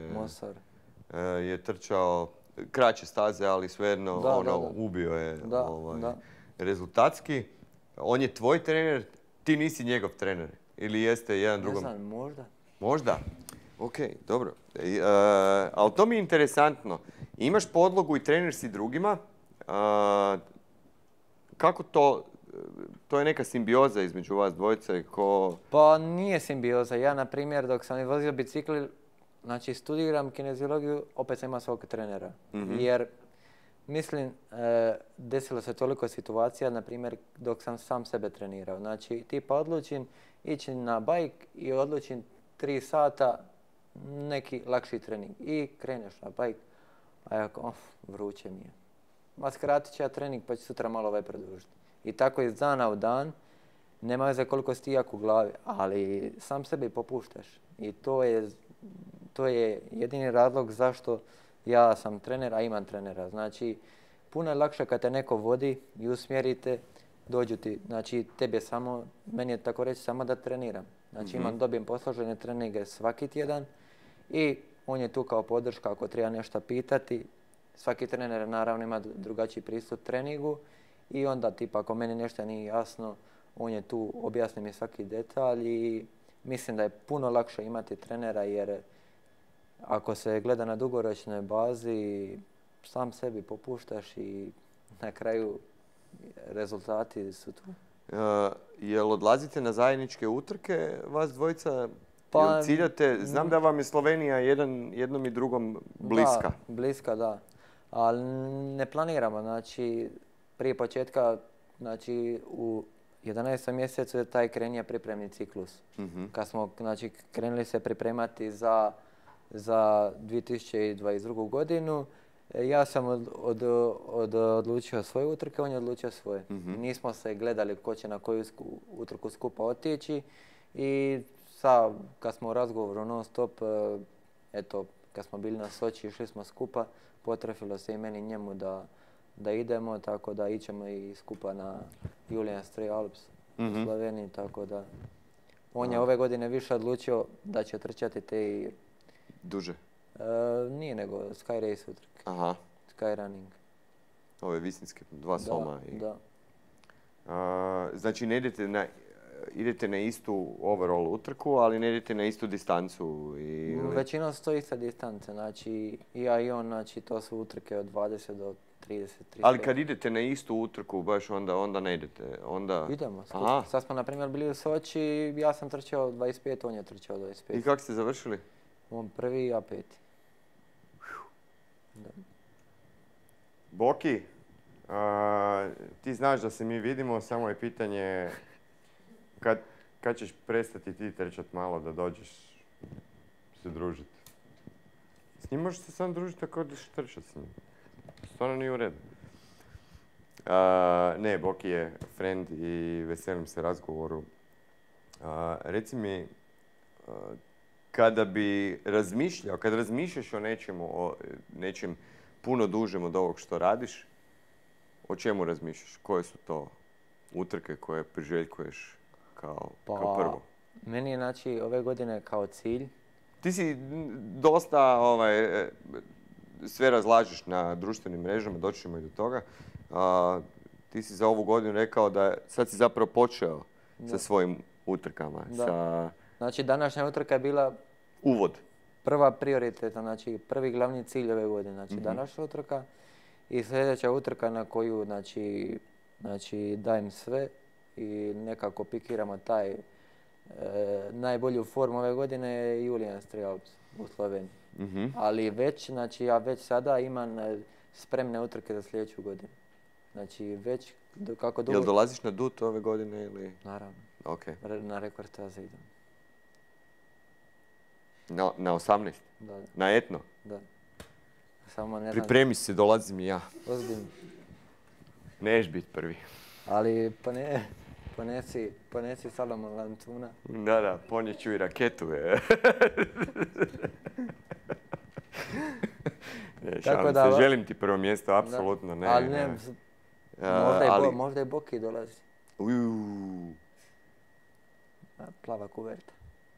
Speaker 1: je trčao kraće staze, ali svejedno ubio je rezultatski. On je tvoj trener, ti nisi njegov trener. Ili jeste jedan drugom?
Speaker 2: Ne znam, možda.
Speaker 1: Možda? Ok, dobro. Ali to mi je interesantno. Imaš podlogu i trener si drugima. Kako to to je neka simbioza između vas dvojice ko...
Speaker 2: Pa nije simbioza. Ja, na primjer, dok sam vozio bicikl, znači studiram kineziologiju, opet sam imao svog trenera. Jer, mislim, desilo se toliko situacija, na primjer, dok sam sam sebe trenirao. Znači, tipa odlučim ići na bajk i odlučim 3 sata neki lakši trening. I kreneš na bajk, a ja kao, vruće mi je. Ma skratit ću ja trening pa ću sutra malo ovaj produžiti. I tako iz dana u dan, nema veze koliko si ti jak u glavi, ali sam sebi popuštaš. I to je jedini razlog zašto ja sam trener, a imam trenera. Znači, puno je lakše kad te neko vodi i usmjerite, dođu ti, znači tebi samo, meni je tako reći samo da treniram. Znači dobijem posložene treninge svaki tjedan i on je tu kao podrška ako treba nešto pitati. Svaki trener naravno ima drugačiji pristup treningu i onda tipa ako meni nešto nije jasno, on je tu, objasni mi svaki detalj i mislim da je puno lakše imati trenera jer ako se gleda na dugoročnoj bazi, sam sebi popuštaš i na kraju rezultati su tu.
Speaker 1: Jel odlazite na zajedničke utrke vas dvojica?
Speaker 2: Pa,
Speaker 1: jel ciljate? Znam da vam je Slovenija jednom i drugom bliska.
Speaker 2: Da, bliska, da. Ali ne planiramo, znači prije početka, znači u 11. mjesecu je taj krenio pripremni ciklus. Kad smo znači, krenuli se pripremati za 2022. godinu, ja sam odlučio svoje utrke, on je odlučio svoje. Nismo se gledali ko će na koju utrku skupa otići i kad smo u razgovoru non stop, eto, kad smo bili na Soči, išli smo skupa, potrefilo se i meni i njemu da idemo, tako da ićemo i skupa na Julian's Trail Alps u Sloveniji, tako da on je ove godine više odlučio da će trčati te
Speaker 1: duže?
Speaker 2: Nije nego Sky Race utrke.
Speaker 1: Aha.
Speaker 2: Sky Running.
Speaker 1: Ove visinske, 2 soma.
Speaker 2: Da.
Speaker 1: Znači ne idete na istu overall utrku, ali ne idete na istu distancu?
Speaker 2: Većinom su to iste distance, znači ja i on, znači to su utrke od 20 do 30, 35.
Speaker 1: Ali kad idete na istu utrku, baš onda ne idete?
Speaker 2: Idemo. Sad smo, na primjer, bili u Soči, ja sam trčao 25, on je trčao 25.
Speaker 1: I kako ste završili?
Speaker 2: On prvi, ja peti. Da.
Speaker 4: Boki, ti znaš da se mi vidimo, samo je pitanje kad ćeš prestati ti trčat malo da dođeš se družiti. S njim možeš se sam družiti ako odeš trčat s njim. Stvarno nije u redu. Ne, Boki je friend i veselim se razgovoru. Reci mi, kada razmišljaš o nečem puno dužem od ovog što radiš, o čemu razmišljaš? Koje su to utrke koje priželjkuješ kao prvo?
Speaker 2: Meni je znači ove godine kao cilj.
Speaker 1: Ti si dosta sve razlažeš na društvenim mrežama, doći ćemo i do toga. Ti si za ovu godinu rekao da sad si zapravo počeo sa svojim utrkama.
Speaker 2: Znači današnja utrka je bila
Speaker 1: uvod.
Speaker 2: Prva prioriteta, znači prvi glavni cilj ove godine. Znači današnja utrka i sljedeća utrka na koju znači dajem sve i nekako pikiramo taj najbolju formu ove godine je Julian's Trail Alps u Sloveniji. Ali ja već sada imam spremne utrke za sljedeću godinu. Znači već kako dugo...
Speaker 1: Jel dolaziš na DUT ove godine ili?
Speaker 2: Naravno.
Speaker 1: Okay.
Speaker 2: Na rekord staze idem.
Speaker 1: Na 18?
Speaker 2: Da.
Speaker 1: Na etno?
Speaker 2: Da. Samo ne znam...
Speaker 1: Pripremi se, dolazim i ja.
Speaker 2: Ozbiljno.
Speaker 1: Neš biti prvi.
Speaker 2: Ali ponesi Salomon Lancuna.
Speaker 1: Da, ponijeću i raketu. Ne, šalim se, želim ti prvo mjesto, apsolutno ne.
Speaker 2: Ali ne, možda i Boki dolazi. Plava kuverta.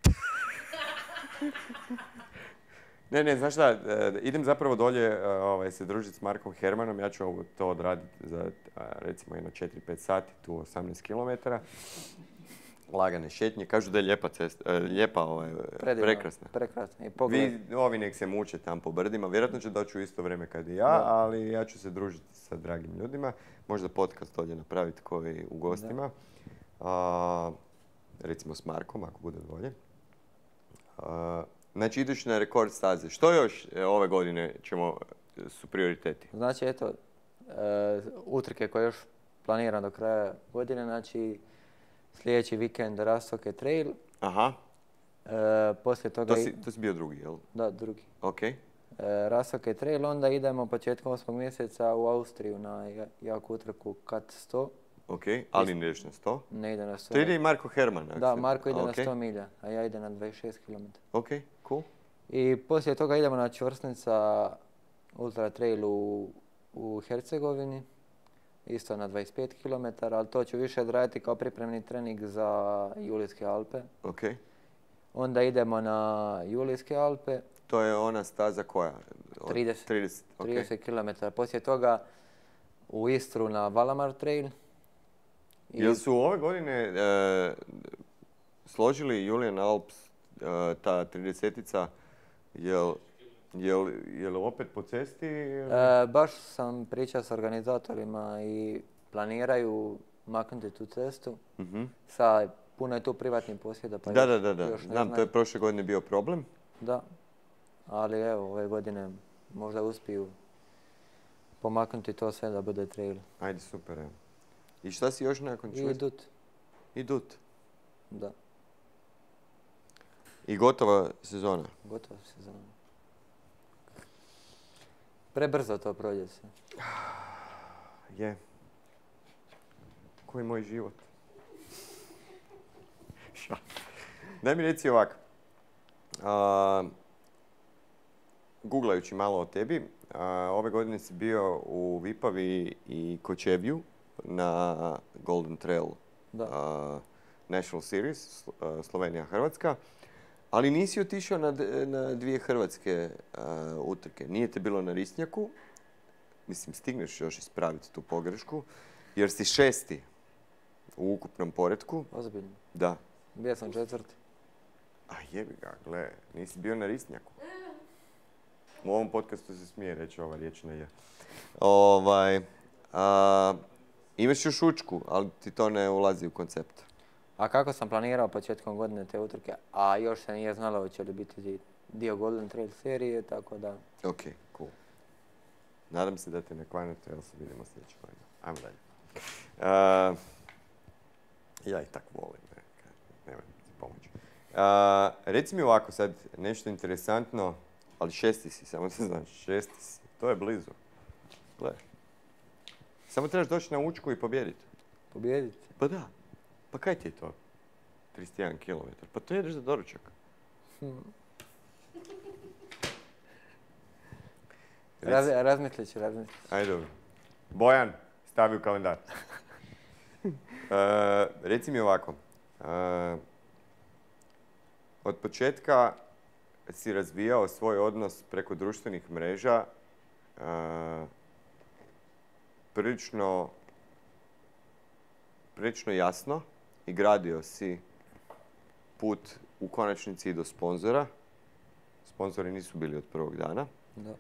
Speaker 1: Ne, znaš šta, idem zapravo dolje se družiti s Markom Hermanom, ja ću to odraditi za recimo jedno 4-5 sati, tu 18 km. lagane šetnje. Kažu da je lijepa cesta,
Speaker 2: Predivno,
Speaker 1: prekrasna.
Speaker 2: Prekrasno. I pogled.
Speaker 1: Ovi nek se muče tam po brdima. Vjerojatno će doći u isto vrijeme kad i ja,
Speaker 2: Da.
Speaker 1: ali ja ću se družiti sa dragim ljudima. Možda podcast ovdje napraviti koji u gostima. Recimo s Markom, ako bude volje. Znači, ideš na rekord staze. Što još ove godine su prioriteti?
Speaker 2: Znači, eto, utrke koje još planiram do kraja godine, znači sljedeći vikend Rastoke Trail.
Speaker 1: Aha,
Speaker 2: Poslije toga...
Speaker 1: to si bio drugi, jel?
Speaker 2: Da, drugi.
Speaker 1: Ok.
Speaker 2: Rastoke Trail, onda idemo početkom 8. mjeseca u Austriju na jaku utrku Kat 100.
Speaker 1: Ok, ali ne ideš na 100?
Speaker 2: Ne ide na 100.
Speaker 1: To ide i Marko Herman.
Speaker 2: Da, Marko ide na 100 milja, a ja idem na 26 km.
Speaker 1: Ok, cool.
Speaker 2: I poslije toga idemo na Čvrsnica Ultra Trail u Hercegovini, isto na 25 km, ali to ću više odraditi kao pripremni trening za Julijske Alpe.
Speaker 1: Ok.
Speaker 2: Onda idemo na Julijske Alpe.
Speaker 1: To je ona staza koja?
Speaker 2: 30
Speaker 1: ok.
Speaker 2: 30 km. Poslije toga u Istru na Valamar Trail.
Speaker 1: Jel su ove godine složili Julian Alps, ta 30-tica, jel opet po cesti?
Speaker 2: Baš sam pričao s organizatorima i planiraju maknuti tu cestu. Sa puno je tu privatnih posjeda. Pa
Speaker 1: Da.
Speaker 2: još ne
Speaker 1: Znam, to je
Speaker 2: znaju.
Speaker 1: prošle godine bio problem.
Speaker 2: Da, ali evo, ove godine možda uspiju pomaknuti to sve da bude trail.
Speaker 1: Ajde, super, evo. I šta si još nakon
Speaker 2: I
Speaker 1: čuo?
Speaker 2: Dut,
Speaker 1: I Dut.
Speaker 2: da,
Speaker 1: I gotova sezona.
Speaker 2: gotovo sezona. Prebrzo to prođe se.
Speaker 1: Je. Koji je moj život? Daj mi reci ovako. Googlajući malo o tebi, ove godine si bio u Vipavi i Kočevju na Golden Trail National Series, Slovenija-Hrvatska, ali nisi otišao na dvije hrvatske utrke. Nije te bilo na Risnjaku, mislim stigneš još ispraviti tu pogrešku, jer si 6. u ukupnom poretku.
Speaker 2: Ozbiljno.
Speaker 1: Da.
Speaker 2: Bio sam 4.
Speaker 1: A jebi ga, gle, nisi bio na Risnjaku. U ovom podcastu se smije reći ova riječ na je. Imaš još učku, ali ti to ne ulazi u koncept.
Speaker 2: A kako sam planirao početkom godine te utrke, a još se nije znalo hoće li biti dio Golden Trail serije, tako da...
Speaker 1: Ok, cool. Nadam se da te na Kvarner Trail se vidimo sljedeće godine. Ajmo dalje. Ja ih tak volim, nemoj ti pomoći. Reci mi ovako sad, nešto interesantno, ali 6. si, samo da znaš, 6. si. To je blizu. Gle. Samo trebaš doći na učku i pobijediti.
Speaker 2: Pobijediti.
Speaker 1: Pa da. Pa kaj ti je to? 31 km. Pa to jedeš za doručak.
Speaker 2: Razmislit ću.
Speaker 1: Ajde, dobro. Bojan, stavi u kalendar. Reci mi ovako. Od početka si razvijao svoj odnos preko društvenih mreža prilično jasno i gradio si put u konačnici i do sponzora. Sponzori nisu bili od prvog dana.
Speaker 2: Da.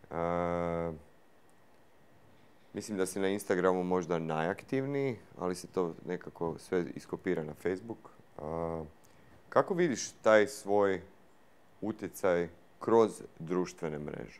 Speaker 1: Mislim da si na Instagramu možda najaktivniji, ali se to nekako sve iskopira na Facebook. Kako vidiš taj svoj utjecaj kroz društvene mreže?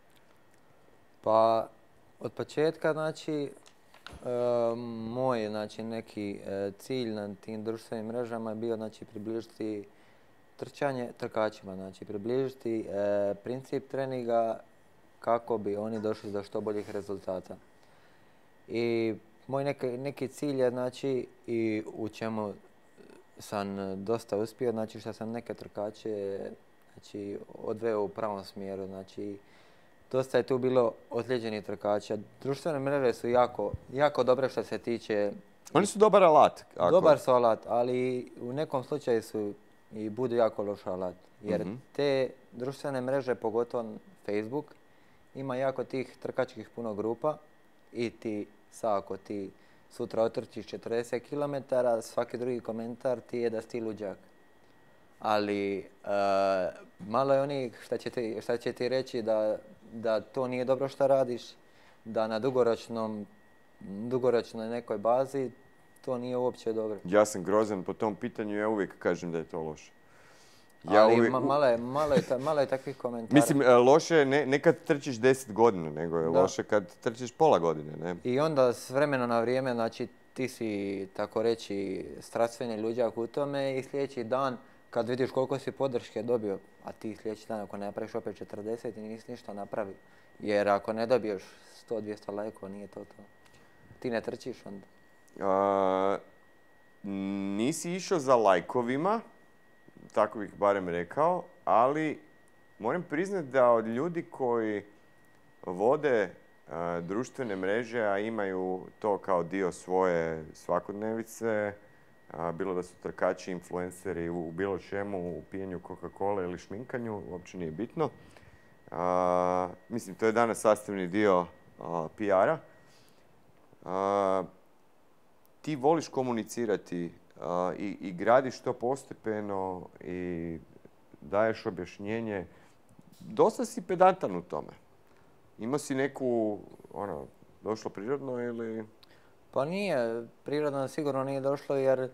Speaker 2: Pa, od početka, znači, moj, znači, neki cilj na tim društvenim mrežama je bio, znači, približiti trčanje trkačima, znači, približiti princip treninga kako bi oni došli do što boljih rezultata. I moj neki cilj je, znači, i u čemu sam dosta uspio, znači, što sam neke trkače, znači, odveo u pravom smjeru, znači, dosta je tu bilo ozlijeđenih trkača. Društvene mreže su jako dobre što se tiče...
Speaker 1: Oni su dobar alat.
Speaker 2: Dobar su alat, ali u nekom slučaju su i budu jako loš alat. Jer te društvene mreže, pogotovo Facebook, ima jako tih trkačkih puno grupa i ti, ako ti sutra otrčiš 40 km, svaki drugi komentar ti je da si ti luđak. Ali malo je onih šta će ti reći da to nije dobro što radiš, da na dugoročnoj nekoj bazi to nije uopće dobro.
Speaker 1: Ja sam grozan po tom pitanju, ja uvijek kažem da je to loše.
Speaker 2: Ali malo je takvih komentara.
Speaker 1: Mislim, loše je ne kad trčiš 10 godina, nego je loše kad trčiš pola godine. Ne?
Speaker 2: I onda s vremena na vrijeme, znači ti si, tako reći, strastveni luđak u tome i sljedeći dan kad vidiš koliko si podrške dobio, a ti sljedeći dan ako ne napraviš opet 40 i nisi ništa napravi. Jer ako ne dobiješ 100-200 lajkova, nije to to. Ti ne trčiš onda.
Speaker 1: Nisi išao za lajkovima, tako bih barem rekao, ali moram priznati da od ljudi koji vode društvene mreže, a imaju to kao dio svoje svakodnevice, bilo da su trkači, influenceri u bilo čemu, u pijenju Coca-Cola ili šminkanju, uopće nije bitno. Mislim, to je danas sastavni dio PR-a. Ti voliš komunicirati i gradiš to postepeno i daješ objašnjenje. Dosta si pedantan u tome. Imao si neku, došlo prirodno ili...
Speaker 2: Pa nije, prirodno sigurno nije došlo jer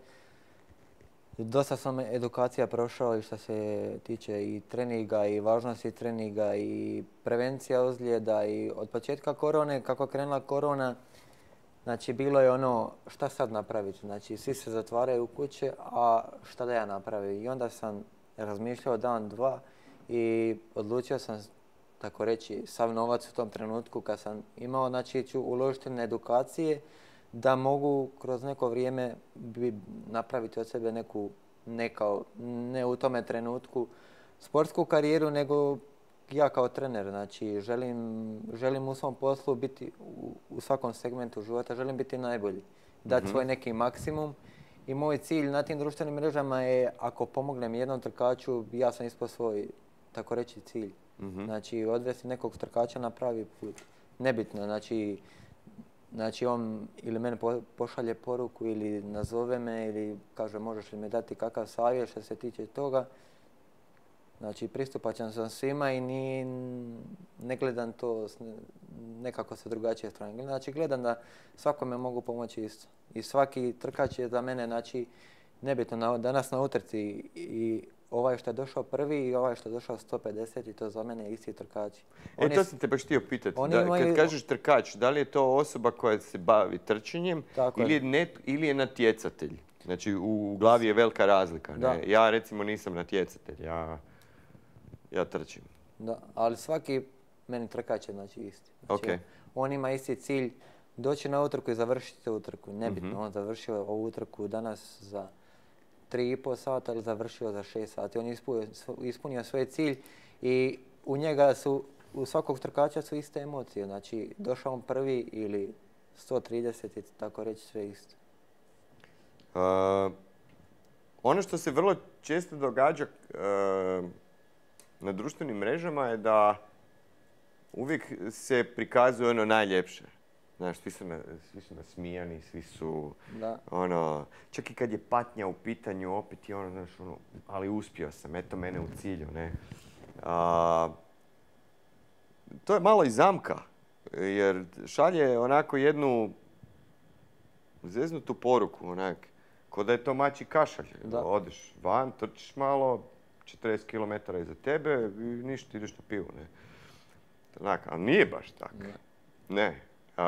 Speaker 2: dosta sam edukacija prošao i što se tiče i treninga i važnosti treninga i prevencija ozljeda i od početka korone, kako je krenula korona, znači bilo je šta sad napraviti, znači svi se zatvaraju u kuće, a šta da ja napravim? I onda sam razmišljao dan, dva i odlučio sam, tako reći, sav novac u tom trenutku kad sam imao, znači ću uložiti na edukacije da mogu kroz neko vrijeme napraviti od sebe ne u tome trenutku sportsku karijeru, nego ja kao trener. Znači, želim u svom poslu biti u svakom segmentu života, želim biti najbolji, dati svoj neki maksimum. I moj cilj na tim društvenim mrežama je, ako pomognem jednom trkaču, ja sam ispod svoj, tako reći, cilj. Znači, odvesti nekog trkača na pravi put. Nebitno, znači on ili mene pošalje poruku ili nazove me ili kaže možeš li mi dati kakav savjet što se tiče toga. Znači pristupačan sam svima i ne gledam to nekako sa drugačije strane. Znači gledam da svakome mogu pomoći isto. I svaki trkač je za mene, znači nebitno danas na utrci i ovaj što je došao prvi i ovaj što je došao 150 i to za mene isti trkači.
Speaker 1: To sam te baš htio pitati. Kad kažeš trkač, da li je to osoba koja se bavi trčanjem ili je natjecatelj? Znači u glavi je velika razlika. Ne? Ja recimo nisam natjecatelj, ja trčim.
Speaker 2: Da, ali svaki meni trkač je znači isti. Znači,
Speaker 1: okay.
Speaker 2: On ima isti cilj doći na utrku i završiti utrku. Nebitno, on završio ovu utrku danas za 3,5 sata ili završio za 6 sati. On je ispunio svoj cilj i u svakog trkača su iste emocije. Znači, došao on prvi ili 130 i tako reći sve isto.
Speaker 1: Ono što se vrlo često događa na društvenim mrežama je da uvijek se prikazuje ono najljepše. Znaš, svi su nasmijani, svi su, čak i kad je patnja u pitanju, opet je ali uspio sam, eto mene u cilju, ne. To je malo i zamka, jer šalje onako jednu zeznutu poruku, onak, ko da je to mačji kašalj. Odeš van, trčiš malo, 40 km iza tebe i ništa, ideš na pivu, ne. Onak, ali nije baš tako. Ne.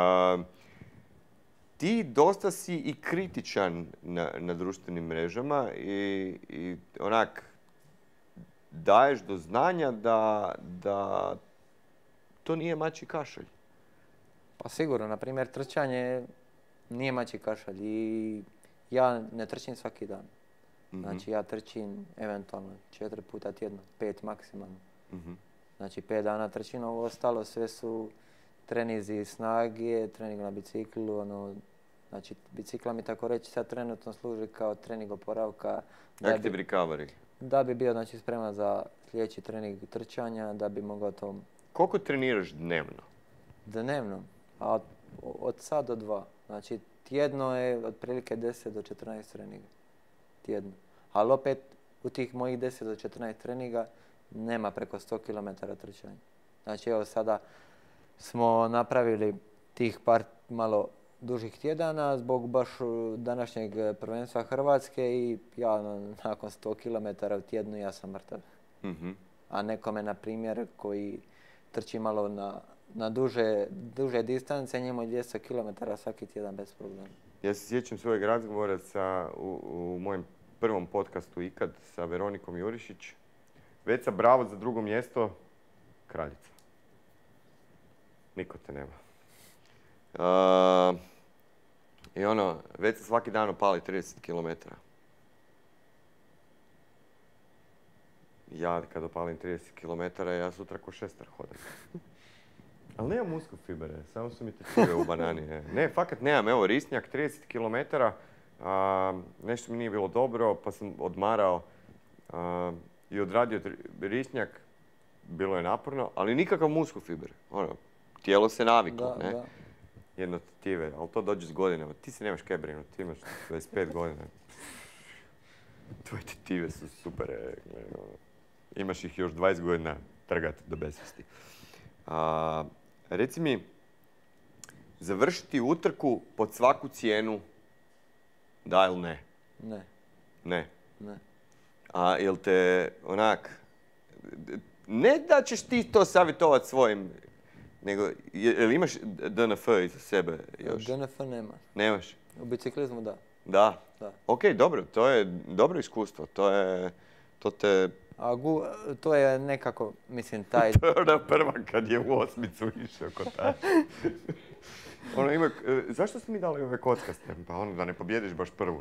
Speaker 1: Ti dosta si i kritičan na društvenim mrežama i onak daješ do znanja da to nije mačji kašalj.
Speaker 2: Pa sigurno, na primjer, trčanje nije mačji kašalj i ja ne trčim svaki dan. Znači ja trčim eventualno 4 puta tjedno, 5 maksimalno. Znači 5 dana trčim, ovo ostalo sve su trenizi snage, trening na biciklu, znači bicikla mi tako reći sad trenutno služi kao trening oporavka.
Speaker 1: Active recovery.
Speaker 2: Da bi bio znači spreman za sljedeći trening trčanja, da bi mogao to...
Speaker 1: Koliko treniraš dnevno?
Speaker 2: Dnevno? A od sad do 2. Znači, tjedno je otprilike 10 do 14 treninga. Tjedno. Ali opet, u tih mojih 10 do 14 treninga nema preko 100 km trčanja. Znači, evo sada smo napravili tih par malo dužih tjedana zbog baš današnjeg prvenstva Hrvatske i ja nakon 100 km u tjednu ja sam mrtav. A nekome, na primjer, koji trči malo na duže distance, njemu je 200 km svaki tjedan bez problema.
Speaker 4: Ja se sjećam svojeg razgovora u mojem prvom podcastu ikad sa Veronikom Jurišić. Veca, bravo za drugo mjesto, kraljica. Niko te nema.
Speaker 1: I Veca svaki dan opali 30 km.
Speaker 4: Ja kad opalim 30 km, ja sutra ko šestar hodam. Ali nemam usko fibere, samo su mi tečive u banani. Ne, fakat nemam. Evo, risnjak 30 km, nešto mi nije bilo dobro, pa sam odmarao i odradio risnjak. Bilo je naporno, ali nikakav muskul fiber. Tijelo se naviklo, ne?
Speaker 2: Da.
Speaker 4: Jedno tetive, ali to dođe s godinama. Ti se nemaš kaj brinuti, ti imaš 25 godina. Tvoje tetive su super. Imaš ih još 20 godina trgati do besvijesti.
Speaker 1: Reci mi, završiti utrku pod svaku cijenu, da ili ne?
Speaker 2: Ne.
Speaker 1: Ne?
Speaker 2: Ne.
Speaker 1: A jel te ne da ćeš ti to savjetovati svojim, nego jel imaš DNF iza sebe još?
Speaker 2: DNF nema.
Speaker 1: Nemaš?
Speaker 2: U biciklizmu da.
Speaker 1: Da?
Speaker 2: Da.
Speaker 1: Ok, dobro, to je dobro iskustvo, to te...
Speaker 2: To je nekako, mislim, taj...
Speaker 4: To je ona prva kad je u osmicu išao kotač. Zašto ste mi dali ove kockaste? Pa da ne pobjediš baš prvu.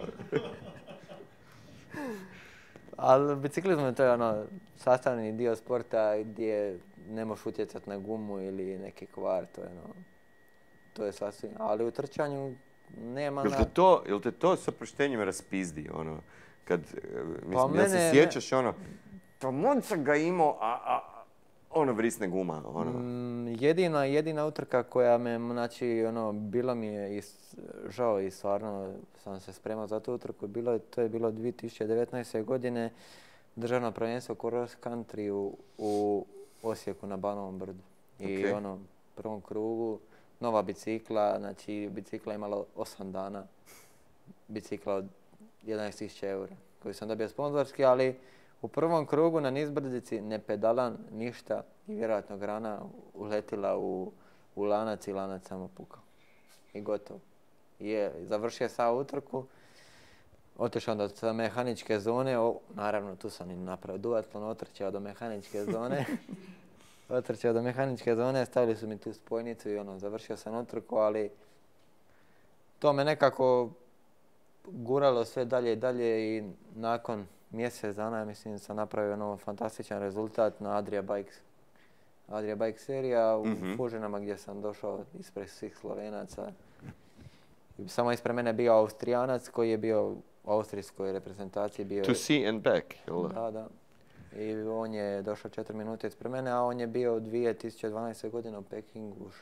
Speaker 2: Ali biciklizmu to je sastavni dio sporta gdje ne možeš utjecati na gumu ili neki kvar, to je sasvim. Ali u trčanju nema...
Speaker 1: Jel te to sa proštenjem raspizdi, kad, mislim, jel se sjećaš pa Monca ga imao, vrisne guma,
Speaker 2: Jedina utrka koja me, znači, bilo mi je žao i stvarno sam se spremao za tu utrku, to je bilo 2019. godine, državno prvenstvo cross country u Osijeku na Banovom brdu. I prvom krugu, nova bicikla, znači bicikla imala 8 dana, bicikla od 11.000 eura koju sam dobio sponzorski, ali u prvom krugu na nizbrdici ne pedalan ništa i vjerojatno grana uletila u lanac i lanac samo pukao. I gotovo. Završio sam utrku, otišao onda sa mehaničke zone, naravno tu sam i napravio duatlon, otrčao do mehaničke zone, stavili su mi tu spojnicu i završio sam utrku, ali to me nekako guralo sve dalje i dalje i nakon mjesec dana, mislim, sam napravio fantastičan rezultat na Adria Bike serija u Fužinama gdje sam došao ispred svih Slovenaca. Samo ispred mene bio Austrijanac koji je bio u austrijskoj reprezentaciji.
Speaker 1: To see and back, jel
Speaker 2: da? Da. I on je došao 4 minute ispred mene, a on je bio 2012. godine u Pekingu u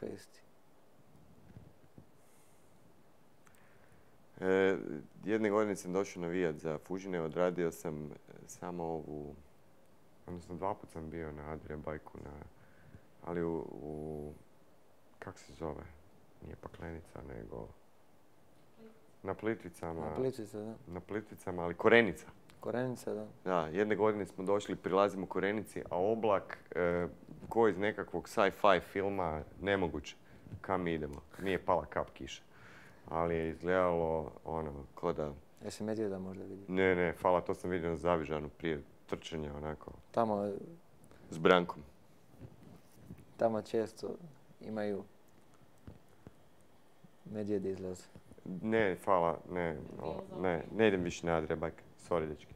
Speaker 2: 6.
Speaker 1: Jedne godine sam došao navijat za Fužine, odradio sam samo ovu...
Speaker 4: Odnosno 2 puta sam bio na Adria Bajku, ali kako se zove? Nije Paklenica, nego... Na Plitvicama. Na Plitvicama, ali Korenica.
Speaker 2: Korenica, da.
Speaker 1: Da, jedne godine smo došli, prilazimo Korenici, a oblak, ko iz nekakvog sci-fi filma, nemoguće. Kam mi idemo? Nije pala kap kiše. Ali je izgledalo ko da...
Speaker 2: Jesi medvjeda možda vidio?
Speaker 1: Ne, hvala, to sam vidio na Zavižanu prije trčanja, onako.
Speaker 2: Tamo...
Speaker 1: S Brankom.
Speaker 2: Tamo često imaju medvjedi izlaze.
Speaker 4: Ne, hvala, ne idem više na Adria Bike. Sorry, dečki.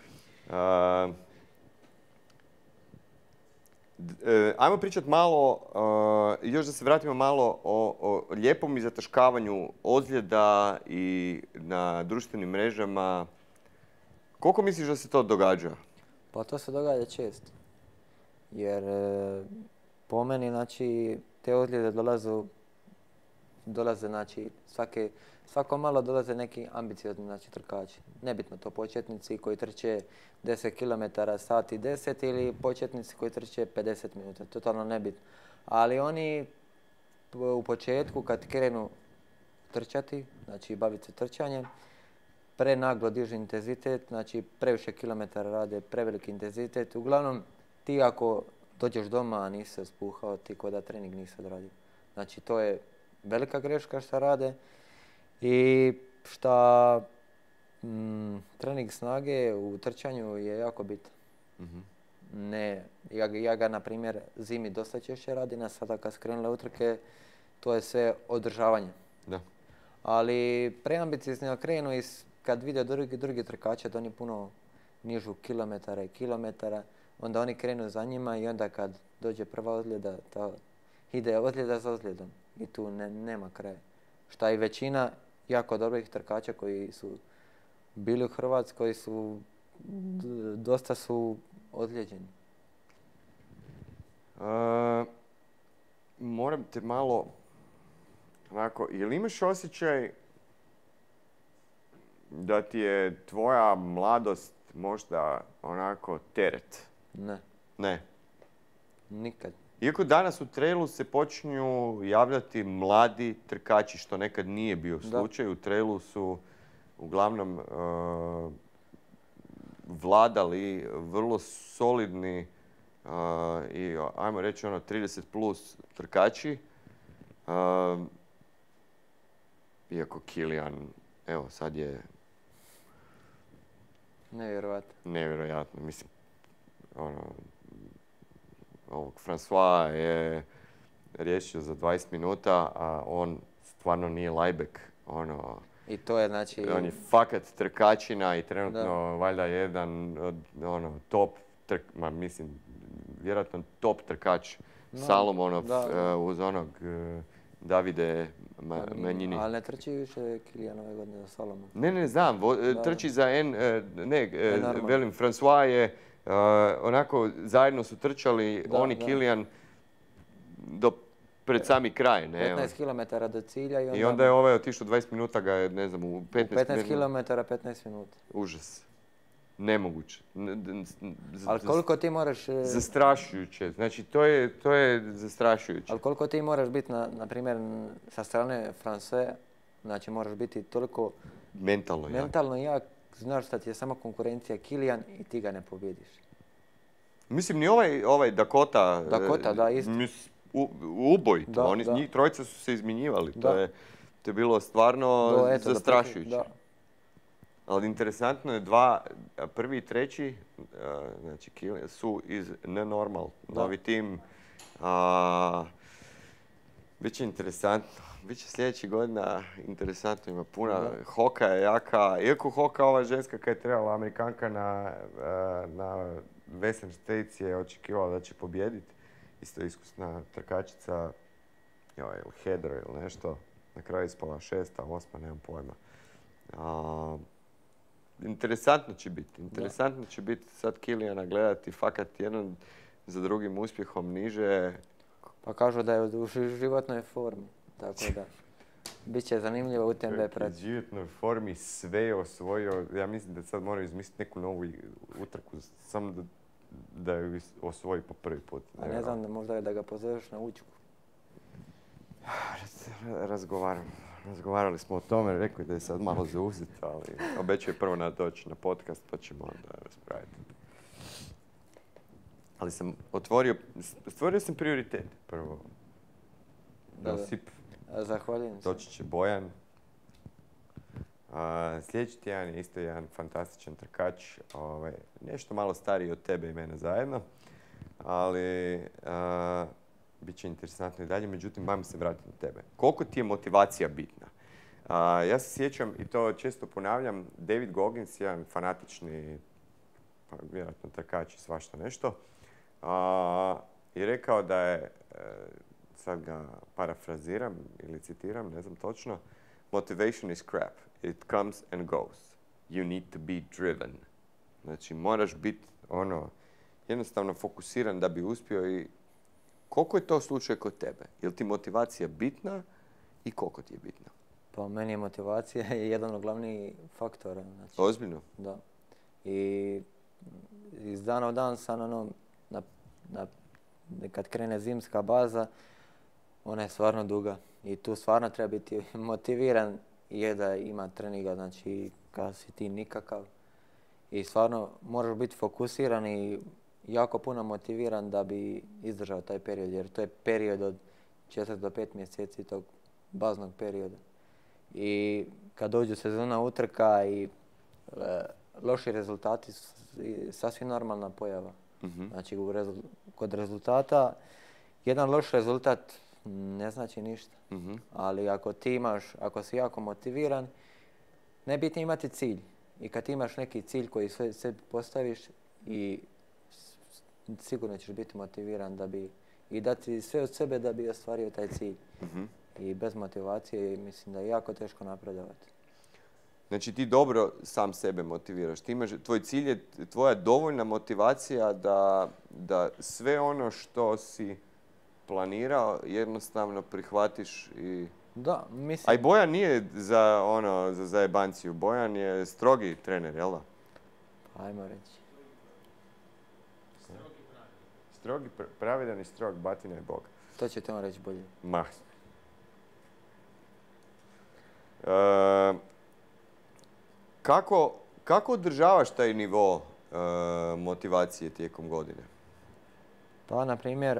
Speaker 1: Ajmo pričati malo, još da se vratimo malo o lijepom izataškavanju ozljeda i na društvenim mrežama. Koliko misliš da se to događa?
Speaker 2: Pa to se događa često. Jer po meni, znači, te ozljede dolaze dolaze, znači, svako malo dolaze neki ambiciozni, znači, trkači. Nebitno to početnici koji trče 10 km sat i 10 ili početnici koji trče 50 minuta, totalno nebitno. Ali oni u početku kad krenu trčati, znači baviti se trčanjem, prenaglo dižu intenzitet, znači previše kilometara rade, preveliki intenzitet. Uglavnom, ti ako dođeš doma, a nisi se spuhao, ti ko da trening nisi odradio. Znači, to je velika greška što rade i šta trening snage u trčanju je jako bitan. Ne, ja ga, na primjer, zimi dosta češće radim, a sada kad skrenule utrke, to je sve održavanje.
Speaker 1: Da.
Speaker 2: Ali preambiciozni krenu i kad vide drugi trkače da oni puno nižu kilometara i kilometara, onda oni krenu za njima i onda kad dođe prva ozljeda, ide ozljeda za ozljedom i tu nema kraja. Šta i većina jako dobrih trkača koji su bili u Hrvatskoj dosta su ozlijeđeni.
Speaker 1: Moram te malo, onako, je li imaš osjećaj da ti je tvoja mladost možda onako teret?
Speaker 2: Ne.
Speaker 1: Ne.
Speaker 2: Nikad.
Speaker 1: Iako danas u trailu se počinju javljati mladi trkači, što nekad nije bio slučaj. U trailu su uglavnom vladali vrlo solidni i, ajmo reći, 30 plus trkači. Iako Kilian, evo, sad je...
Speaker 2: Nevjerojatno.
Speaker 1: Nevjerojatno. Mislim, ovog François je riješio za 20 minuta, a on stvarno nije lajbek.
Speaker 2: I to je, znači...
Speaker 1: On je fakat trkačina i trenutno valjda jedan od top vjerojatno top trkač Salomonov uz onog Davide Manjini.
Speaker 2: Ali ne trči više Kilian ove godine za Salomon.
Speaker 1: Ne, znam. Trči za velim, François je onako, zajedno su trčali oni Kilian pred sami kraj.
Speaker 2: 15 km do cilja
Speaker 1: i onda je ovaj otišao 20 minuta ga je, ne znam, u
Speaker 2: 15 km 15 minuta.
Speaker 1: Užas. Nemoguće.
Speaker 2: Ali koliko ti moraš...
Speaker 1: Zastrašujuće. Znači, to je zastrašujuće.
Speaker 2: Ali koliko ti moraš biti, na primjer, sa strane France, znači moraš biti toliko...
Speaker 1: Mentalno
Speaker 2: jak. Znaš da ti je samo konkurencija Kilian i ti ga ne pobjediš.
Speaker 1: Mislim, ni ovaj Dakota...
Speaker 2: Dakota, da, isto.
Speaker 1: Ubojito. Njih trojica su se izmjenjivali. To je bilo stvarno zastrašujuće. Ali interesantno je prvi i treći, znači Kilian, su iz Nenormal, novi tim. Biće interesantno. Biće sljedećih godina interesantno, ima puno. Hoka je jaka. Iako Hoka, ova ženska kada je trebala, Amerikanka na Western States je očekivala da će pobijediti. Isto iskusna trkačica, ili Heather ili nešto. Na kraju ispala 6., 8., nemam pojma. Interesantno će biti. Interesantno će biti sad Kilijana gledati fakat jedan za drugim uspjehom niže.
Speaker 2: Pa kažu da je u životnoj formi, tako da bit će zanimljivo UTMB pratiti.
Speaker 4: U životnoj formi sve je osvojio. Ja mislim da sad moraju izmisliti neku novu utrku, samo da ju osvoji po prvi put.
Speaker 2: A ne znam, možda je da ga pozoveš na učku.
Speaker 1: Razgovarali smo o tome, rekao je da je sad malo zauzet, ali obećao je prvo doći na podcast pa ćemo onda raspraviti. Ali sam stvorio sam prioritet prvo. Josip.
Speaker 2: Zahvaljujem se.
Speaker 4: Doći će Bojan. Sljedeći tjedan je isto jedan fantastičan trkač, nešto malo stariji od tebe i mene zajedno, ali bit će interesantno i dalje, međutim, mam se vratiti na tebe. Koliko ti je motivacija bitna? Ja se sjećam, i to često ponavljam, David Goggins, jedan fanatični, vjerojatno trkač i svašta nešto, je rekao da je, sad ga parafraziram ili citiram, ne znam točno, motivation is crap. It comes and goes. You need to be driven. Znači, moraš biti jednostavno fokusiran da bi uspio i koliko je to slučaj kod tebe? Je li ti motivacija bitna
Speaker 1: I koliko ti je bitna?
Speaker 2: Pa meni je motivacija jedan od glavnih faktora. Znači,
Speaker 1: Ozbiljno?
Speaker 2: da. I iz dana u dan sam kad krene zimska baza, ona je stvarno duga. I tu stvarno treba biti motiviran je da ima treninga, znači kad si ti nikakav. I stvarno moraš biti fokusiran i jako puno motiviran da bi izdržao taj period, jer to je period od 4 do 5 mjeseci tog baznog perioda. I kad dođu sezona utrka i loši rezultati su sasvim normalna pojava. Znači kod rezultata jedan loš rezultat ne znači ništa. Ali ako si jako motiviran, nebitno imati cilj. I kad imaš neki cilj koji sebi postaviš i sigurno ćeš biti motiviran i dati sve od sebe da bi ostvario taj cilj. I bez motivacije mislim da je jako teško napredovati.
Speaker 1: Znači ti dobro sam sebe motiviraš. Tvoj cilj je tvoja dovoljna motivacija da sve ono što si planirao jednostavno prihvatiš i...
Speaker 2: Da, mislim...
Speaker 1: A i Bojan nije za zajebanciju. Bojan je strogi trener, jel da?
Speaker 2: Ajmo reći.
Speaker 4: Strogi, pravedan i strog, batina je Bog.
Speaker 2: To ćete on reći bolje.
Speaker 1: Mah. Kako održavaš taj nivo motivacije tijekom godine?
Speaker 2: Pa, na primjer,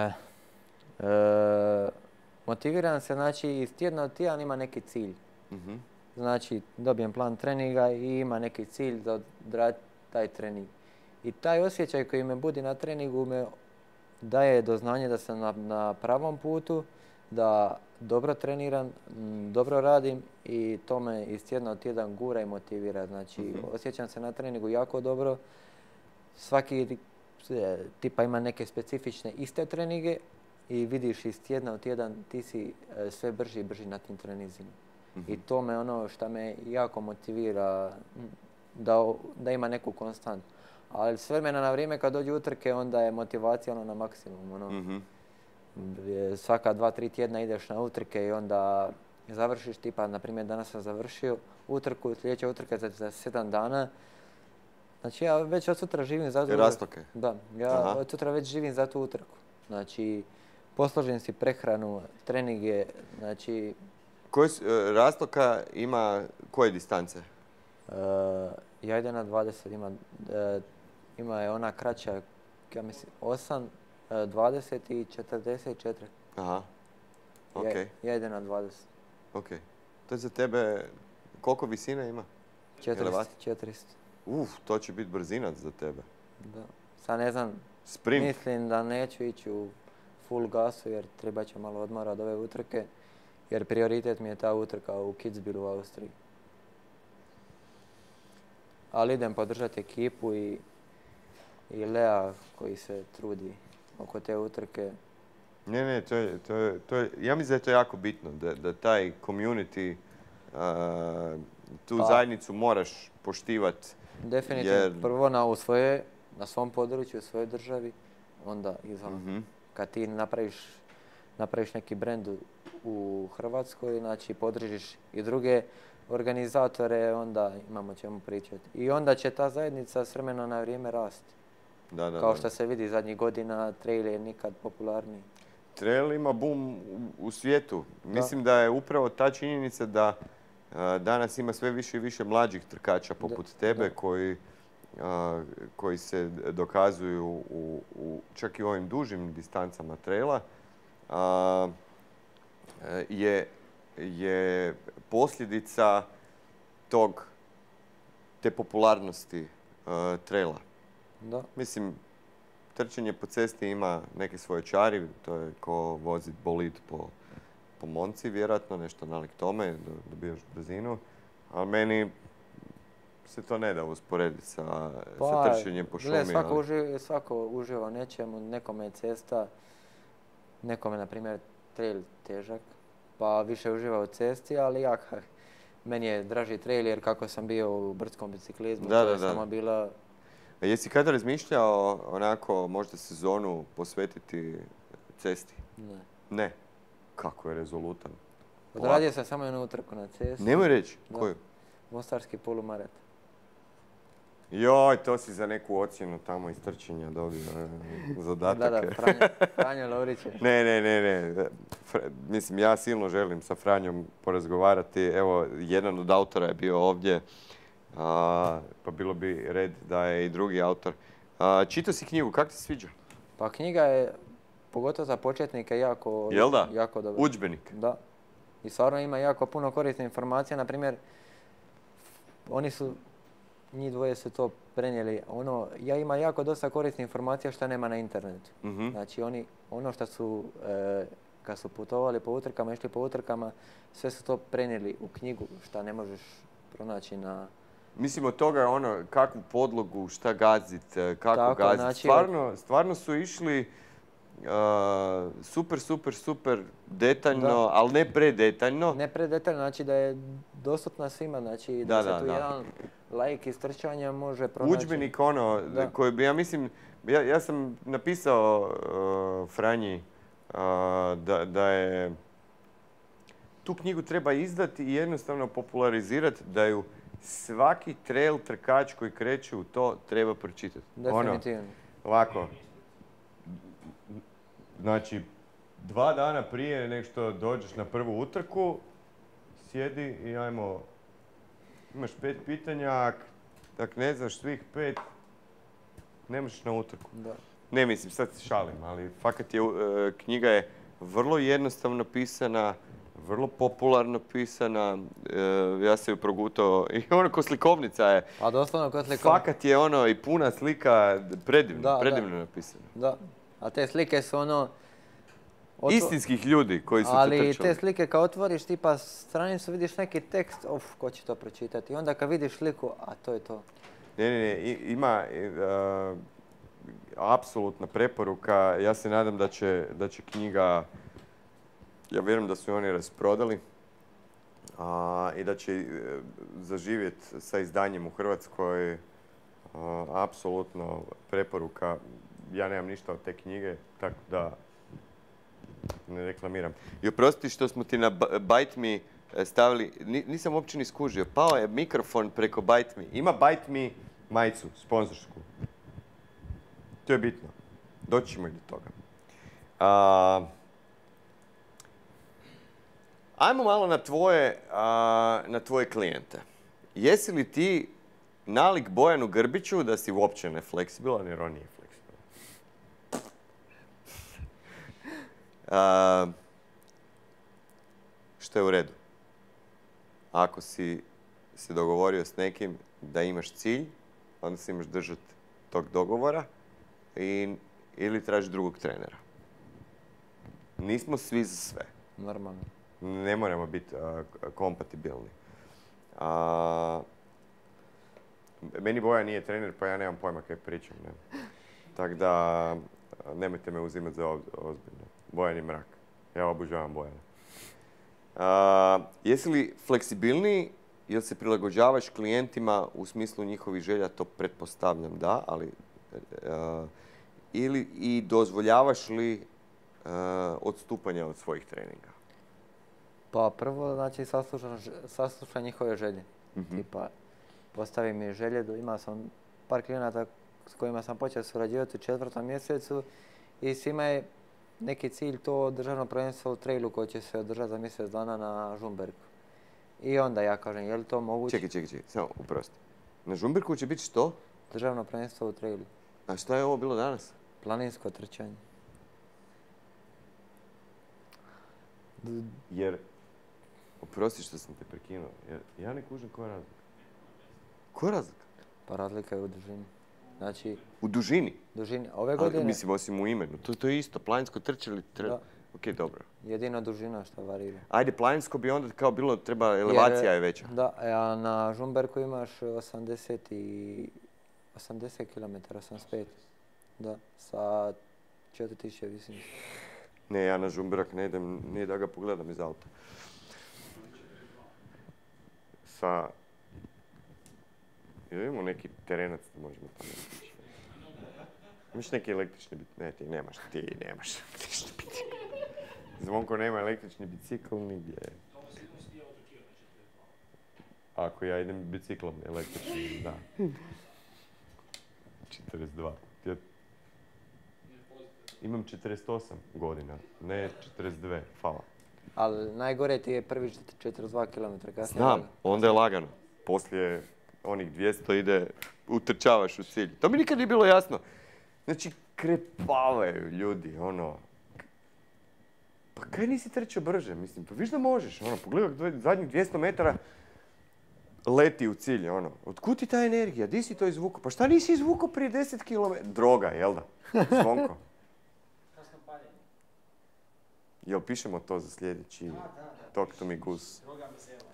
Speaker 2: motiviran se, znači, iz tjedna u tjedan ima neki cilj. Znači, dobijem plan treninga i ima neki cilj da odraditi taj trening. I taj osjećaj koji me budi na treningu me daje do znanja da sam na pravom putu, da dobro treniram, dobro radim i to me iz tjedna u tjedan gura i motivira. Znači, osjećam se na treningu jako dobro. Svaki tipa ima neke specifične iste treninge i vidiš iz tjedna u tjedan ti si sve brži i brži na tim treninzima. I to me ono što me jako motivira da ima neku konstantu. Ali s vremena na vrijeme kad dođu utrke onda je motivacija na maksimum. Svaka 2-3 tjedna ideš na utrke i onda završiš, tipa, na primjer, danas sam završio utrku, sljedeća utrka za 7 dana. Znači, ja već od sutra živim za tu utrku.
Speaker 1: Rastoke?
Speaker 2: Da, ja od sutra već živim za tu utrku. Znači, posložim si prehranu, treninge, znači...
Speaker 1: Rastoka ima koje distance?
Speaker 2: Ja idem na 20, ima je ona kraća, ja mislim, 8, 20 i 44.
Speaker 1: Aha, ok.
Speaker 2: Ja idem na 20.
Speaker 1: Ok. To je za tebe, koliko visine ima?
Speaker 2: 400.
Speaker 1: To će biti brzinac za tebe.
Speaker 2: Da. Sad ne znam,
Speaker 1: Sprint.
Speaker 2: mislim da neću ići u full gasu jer treba će malo odmora od ove utrke. Jer prioritet mi je ta utrka u Kitzbühelu u Austriji. Ali idem podržati ekipu i Lea koji se trudi oko te utrke.
Speaker 1: Ne, ja mislim da je to jako bitno, da taj community, tu zajednicu moraš poštivati.
Speaker 2: Definitivno, prvo na svom području, u svojoj državi, onda izvan. Kad ti napraviš neki brend u Hrvatskoj, znači podržiš i druge organizatore, onda imamo čemu pričati. I onda će ta zajednica s vremena na vrijeme rasti. Kao što se vidi zadnjih godina, trail je nikad popularniji.
Speaker 1: Trail ima boom u svijetu. Mislim da je upravo ta činjenica da danas ima sve više i više mlađih trkača poput tebe koji se dokazuju čak i u ovim dužim distancama traila, je posljedica te popularnosti traila.
Speaker 2: Da.
Speaker 1: Mislim, trčanje po cesti ima neke svoje čari, to je ko voziti bolid po Monci, vjerojatno, nešto nalik tome, dobijaš brzinu, ali meni se to ne da usporediti sa trčanjem po šumi.
Speaker 2: Svako uživa nečemu, nekome je cesta, nekome, na primjer, trail težak, pa više uživa u cesti, ali meni je draži trail jer kako sam bio u brdskom biciklizmu, to je samo bila...
Speaker 1: Jesi kada razmišljao onako možda sezonu posvetiti cesti?
Speaker 2: Ne.
Speaker 1: Ne? Kako je rezolutan?
Speaker 2: Odradio sam samo jednu utrku na cesti.
Speaker 1: Nemoj reći,
Speaker 2: Da.
Speaker 1: koju?
Speaker 2: Mostarski polumaraton.
Speaker 1: Joj, to si za neku ocjenu tamo iz trčanja dobio zadatak.
Speaker 2: Da, Franjo Lovrić je.
Speaker 1: Ne. Mislim, ja silno želim sa Franjom porazgovarati. Evo, jedan od autora je bio ovdje, pa bilo bi red da je i drugi autor. Čitao si knjigu, kako ti se sviđa?
Speaker 2: Pa knjiga je, pogotovo za početnike, jako,
Speaker 1: Jel da?
Speaker 2: jako dobra.
Speaker 1: Udžbenik.
Speaker 2: Da. I stvarno ima jako puno korisne informacije. Naprimjer, njih dvoje su to prenijeli. Ima jako dosta korisnih informacija što nema na internetu.
Speaker 1: Mhm.
Speaker 2: Znači ono što su, kad su putovali po utrkama, išli po utrkama, sve su to prenijeli u knjigu što ne možeš pronaći na...
Speaker 1: Mislim, od toga je kakvu podlogu, šta gazit, kako
Speaker 2: Tako,
Speaker 1: gazit.
Speaker 2: znači,
Speaker 1: Stvarno su išli super detaljno,
Speaker 2: Da.
Speaker 1: ali ne predetaljno.
Speaker 2: Ne predetaljno, znači da je dostupna svima, znači da se tu jedan laik iz trčanja može pronaći.
Speaker 1: Udžbenik
Speaker 2: Da.
Speaker 1: koji bi, ja mislim, ja sam napisao Franji da je tu knjigu treba izdati i jednostavno popularizirati, da ju svaki trail trkač koji kreće u to treba pročitati.
Speaker 2: Definitivno.
Speaker 1: Ovako. Znači, 2 dana prije nego što dođeš na prvu utrku, sjedi i ajmo, imaš 5 pitanja, tak ne znaš svih 5, ne možeš na utrku.
Speaker 2: Da.
Speaker 1: Ne mislim, sad se šalim, ali fakat je, knjiga je vrlo jednostavno pisana, vrlo popularno pisana, ja sam ju progutao i ko slikovnica je.
Speaker 2: A doslovno kod slikovnica.
Speaker 1: Fakat je i puna slika, predivno napisana.
Speaker 2: Da, a te slike su
Speaker 1: Istinskih ljudi koji su to
Speaker 2: ali
Speaker 1: trčali.
Speaker 2: te slike kad otvoriš tipa stranicu, vidiš neki tekst, ko će to pročitati. I onda kad vidiš sliku, a to je to.
Speaker 1: Ne, ima apsolutna preporuka. Ja se nadam da će knjiga, ja vjerujem da su oni rasprodali i da će zaživjeti sa izdanjem u Hrvatskoj. Apsolutno preporuka. Ja nemam ništa od te knjige, tako da ne reklamiram. I oprosti što smo ti na Bite Me stavili, nisam uopće ni skužio, pao je mikrofon preko Bite Me. Ima Bite Me majicu, sponzorsku. To je bitno. Doći ćemo i do toga. Ajmo malo na tvoje klijente. Jesi li ti nalik Bojanu Grbiću da si uopće nefleksibilan, jer on nije fleksibilan? Što je u redu? Ako si se dogovorio s nekim da imaš cilj, onda se imaš držati tog dogovora ili tražiš drugog trenera. Nismo svi za sve.
Speaker 2: Normalno.
Speaker 1: Ne moramo biti kompatibilni. Meni Boja nije trener, pa ja nemam pojma kaj pričam. Ne? Tako da nemojte me uzimati za ozbiljno. Bojan je mrak. Ja obožavam Bojana. Jesi li fleksibilniji, jel se prilagođavaš klijentima u smislu njihovih želja, to pretpostavljam da, ali ili i dozvoljavaš li odstupanja od svojih treninga?
Speaker 2: Pa prvo, znači, saslušam njihove želje.
Speaker 1: Mhm.
Speaker 2: Tipa, postavi mi želje, imao sam par klijenata s kojima sam počeo surađivati u 4. mjesecu i svima je neki cilj to državno prvenstvo u trailu koje će se održati za mjesec dana na Žumberku. I onda ja kažem, je li to moguće?
Speaker 1: Čekaj, samo uprosti. Na Žumberku će biti što?
Speaker 2: Državno prvenstvo u trailu.
Speaker 1: A šta je ovo bilo danas?
Speaker 2: Planinsko trčanje.
Speaker 1: Jer, oprosti što sam te prekinuo, jer ja ne kužim koja je razlika. Koja je razlika?
Speaker 2: Pa razlika je u dužini. Znači,
Speaker 1: U dužini?
Speaker 2: dužini. Ove godine
Speaker 1: Mislim, osim u imenu. To je isto. Planinsko trčanje.
Speaker 2: Da.
Speaker 1: Ok, dobro.
Speaker 2: jedino dužina što varira.
Speaker 1: Ajde, planinsko bi onda kao bilo, elevacija je veća.
Speaker 2: Da, a na Žumberku imaš 80 km, 85. Da, sa 4000 visine.
Speaker 1: Ne, ja na Žumberak ne idem, nije da ga pogledam iz auta. Jel imamo neki terenac da možemo tamo otići? Imaš neki električni bicikl? Ne, ti nemaš ništa biti. Zvonko nema električni bicikl nigdje.
Speaker 4: Ako ja idem biciklom električnim, da. 42. Ja imam 48 godina, ne 42, hvala.
Speaker 2: Ali najgore ti je prvi 42 km. Kasnije
Speaker 1: Znam, onda je lagano. Poslije onih 200 ide, utrčavaš u cilj. To mi nikad nije bilo jasno. Znači, krepavaju ljudi, ono. Pa kaj nisi trčao brže, mislim, pa viš da možeš, ono, pogledaj zadnjih 200 metara leti u cilj, ono. Otkud ti ta energija, di si to izvukao? Pa šta nisi izvukao prije 10 km? Droga, jel da? Zvonko.
Speaker 3: Kasno paljenje.
Speaker 1: Jel pišemo to za sljedeći Talk to me Goose?
Speaker 3: Droga mi sela.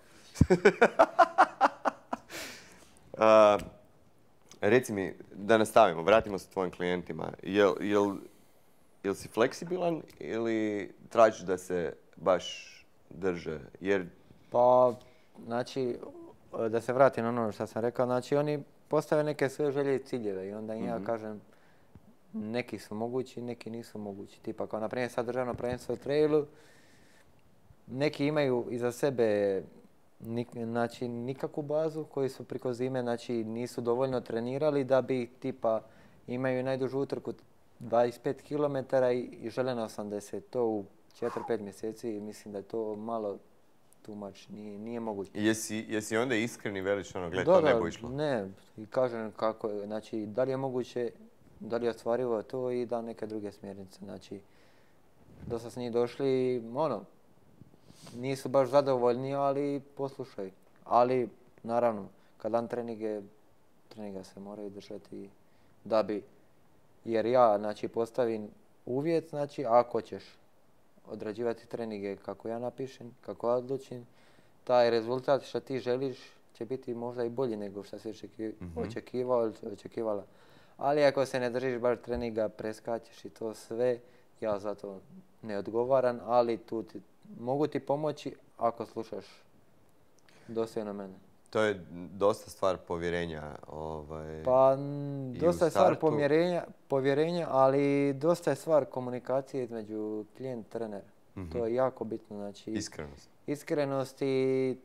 Speaker 1: Reci mi, da nastavimo, vratimo se tvojim klijentima. Jel si fleksibilan ili tražiš da se baš drže? Jer
Speaker 2: Pa, znači, da se vratim na ono što sam rekao, znači oni postave neke svoje želje i ciljeve i onda im ja kažem neki su mogući, neki nisu mogući. Tipa kao na primjer sad državno prvenstvo u trailu, neki imaju iza sebe znači nikakvu bazu koji su preko zime, znači nisu dovoljno trenirali da bi tipa imaju najdužu utrku 25 km i žele na 80. To u 4-5 mjeseci mislim da je to malo too much, nije moguće.
Speaker 1: jesi onda iskreni velič ono, gled, to ne bo išlo?
Speaker 2: Ne, i kažem kako je, znači da li je moguće, da li je ostvarivo to i da neke druge smjernice, znači dosta s njih došli, ono, nisu baš zadovoljni, ali poslušaj. Ali, naravno, kad dan treninga se moraju držati da bi, jer ja, znači, postavim uvjet, znači, ako ćeš odrađivati treninge kako ja napišem, kako ja odlučim, taj rezultat što ti želiš će biti možda i bolji nego što si očekivao ili očekivala. Ali ako se ne držiš baš treninga, preskačeš i to sve, ja zato ne odgovaram, ali tu mogu ti pomoći ako slušaš dosljedno mene.
Speaker 1: To je dosta stvar povjerenja.
Speaker 2: Pa,
Speaker 1: i
Speaker 2: dosta
Speaker 1: u
Speaker 2: je stvar
Speaker 1: startu.
Speaker 2: povjerenja, ali dosta je stvar komunikacije između klijent i trenera. To je jako bitno. Znači,
Speaker 1: Iskrenost.
Speaker 2: iskrenost i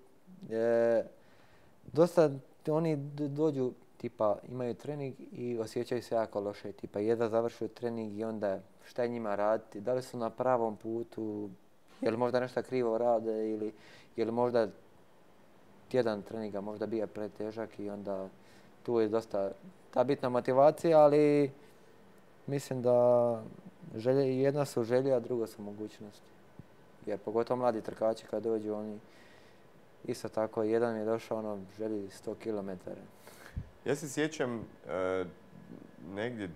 Speaker 2: dosta oni dođu, tipa imaju trening i osjećaju se jako loše. Tipa jedva završuju trening i onda šta je njima raditi, da li su na pravom putu, je li možda nešto krivo rade ili je li možda tjedan treninga možda bio pretežak i onda tu je dosta ta bitna motivacija, ali mislim da jedna su želje, a drugo su mogućnosti. Jer pogotovo mladi trkači kad dođu, oni isto tako, jedan je došao, ono, želi 100 km.
Speaker 4: Ja se sjećam negdje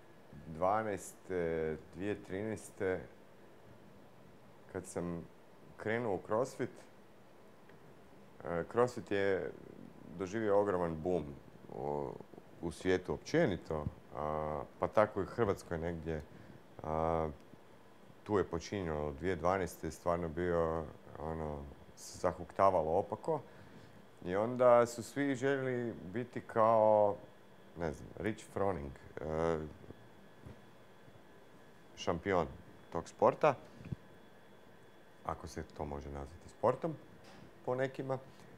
Speaker 4: 2012. 2013. kad sam krenuo u CrossFit. CrossFit je doživio ogroman boom u svijetu općenito, pa tako i u Hrvatskoj negdje. Tu je počinjeno 2012. je stvarno bio, se zahuktavalo opako. I onda su svi željeli biti kao, ne znam, Rich Froning, šampion tog sporta, ako se to može nazvati sportom po nekima.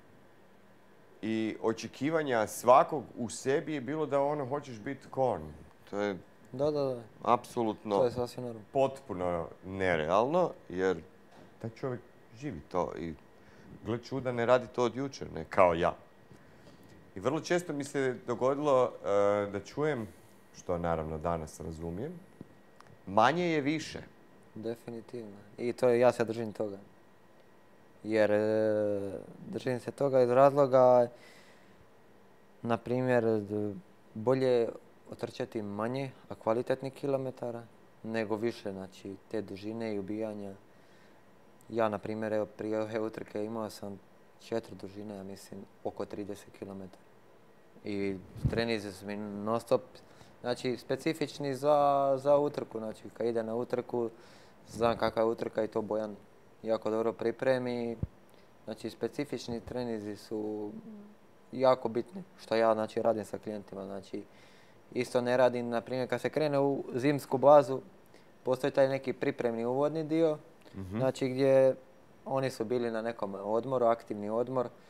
Speaker 4: I očekivanja svakog u sebi je bilo da hoćeš biti kon. To je
Speaker 2: Da.
Speaker 1: apsolutno
Speaker 2: To je sasvim normalno.
Speaker 1: potpuno nerealno, jer taj čovjek živi to i gle čuda ne radi to od jučer, ne kao ja. I vrlo često mi se dogodilo da čujem, što naravno danas razumijem, manje je više.
Speaker 2: Definitivno. I to ja se držim toga. Jer držim se toga iz razloga, na primjer, bolje otrčati manje, a kvalitetnih kilometara, nego više, znači te dužine i ubijanja. Ja, na primjer, evo, prije ove utrke imao sam 4 dužine, ja mislim, oko 30 km. I treninzi su mi non stop, znači, specifični za utrku. Znači, kad ide na utrku, znam kakva je utrka i to Bojan jako dobro pripremi. Znači, specifični treninzi su jako bitni, što ja, znači, radim sa klijentima. Znači, isto ne radim, na primjer, kad se krene u zimsku bazu, postoji taj neki pripremni uvodni dio, znači gdje oni su bili na nekom odmoru, aktivni odmor,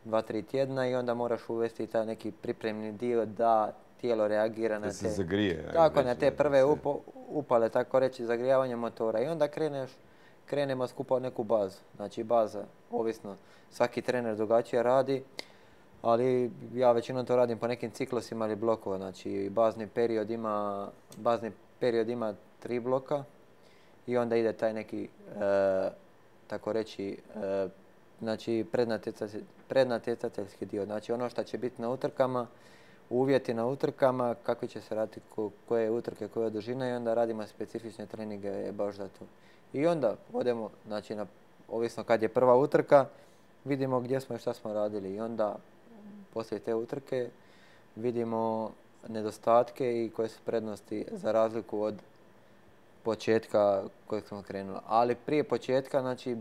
Speaker 2: 2-3 tjedna i onda moraš uvesti taj neki pripremni dio da tijelo reagira na
Speaker 1: Da se
Speaker 2: te...
Speaker 1: zagrije.
Speaker 2: Tako,
Speaker 1: ajde
Speaker 2: na
Speaker 1: reći,
Speaker 2: te
Speaker 1: da
Speaker 2: prve
Speaker 1: se-
Speaker 2: upale, tako reći, zagrijavanje motora. I onda krenemo skupa neku bazu. Znači baza, ovisno, svaki trener drugačije radi, ali ja većinom to radim po nekim ciklusima ili blokova. Znači bazni period ima 3 bloka i onda ide taj neki, tako reći, znači prednatjecateljski dio. Znači ono što će biti na utrkama, uvjeti na utrkama, kakvi će se raditi, koje utrke, koje dužine i onda radimo specifične treninge baš za to. I onda odemo, znači ovisno kad je prva utrka, vidimo gdje smo i šta smo radili i onda poslije te utrke vidimo nedostatke i koje su prednosti za razliku od početka kojeg smo krenuli. Ali prije početka, znači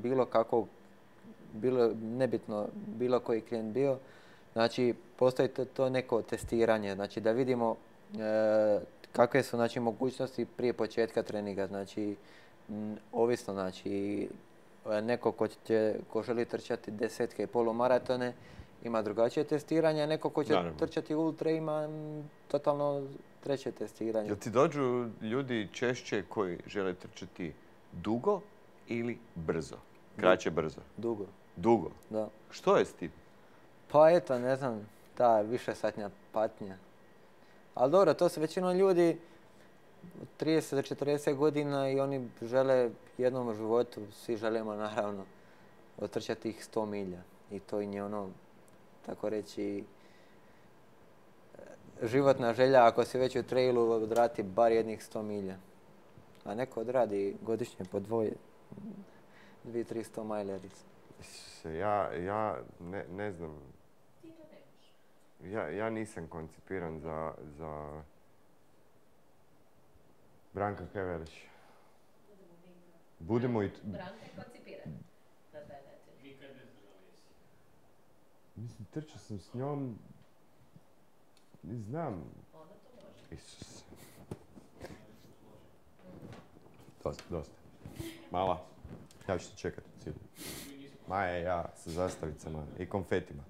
Speaker 2: nebitno bilo koji klijent bio, znači postoji to neko testiranje, znači da vidimo kakve su znači mogućnosti prije početka treninga, znači ovisno, znači neko ko želi trčati desetke i polumaratone ima drugačije testiranje, a neko ko će
Speaker 1: Naravno.
Speaker 2: trčati ultra ima totalno treće testiranje.
Speaker 1: Jel ti dođu ljudi češće koji žele trčati dugo ili brzo? Kraće brzo.
Speaker 2: Dugo,
Speaker 1: Dugo.
Speaker 2: da.
Speaker 1: Što je s tim?
Speaker 2: Pa eto, ne znam, ta višesatnja patnja. Ali dobro, to su većinom ljudi od 30 do 40 godina i oni žele jednom u životu, svi želimo naravno, otrčati ih 100 milja. I to im je ono, tako reći, životna želja ako si već u trailu odrati bar jednih 100 milja. A neko odradi godišnje po 2-300 majlerica.
Speaker 4: Ja ne znam.
Speaker 5: Ti to nemaš.
Speaker 4: Ja nisam koncipiran za Branka Keverić. Budemo i...
Speaker 5: Branka je koncipiran na taj način.
Speaker 3: Nikad ne znaš da li jesi.
Speaker 4: Mislim, trčao sam s njom... Ne znam.
Speaker 5: Onda to može.
Speaker 4: Isus. Dosta. Mala. Ja ću te čekati u cilju. Maja i ja sa zastavicama i konfetima.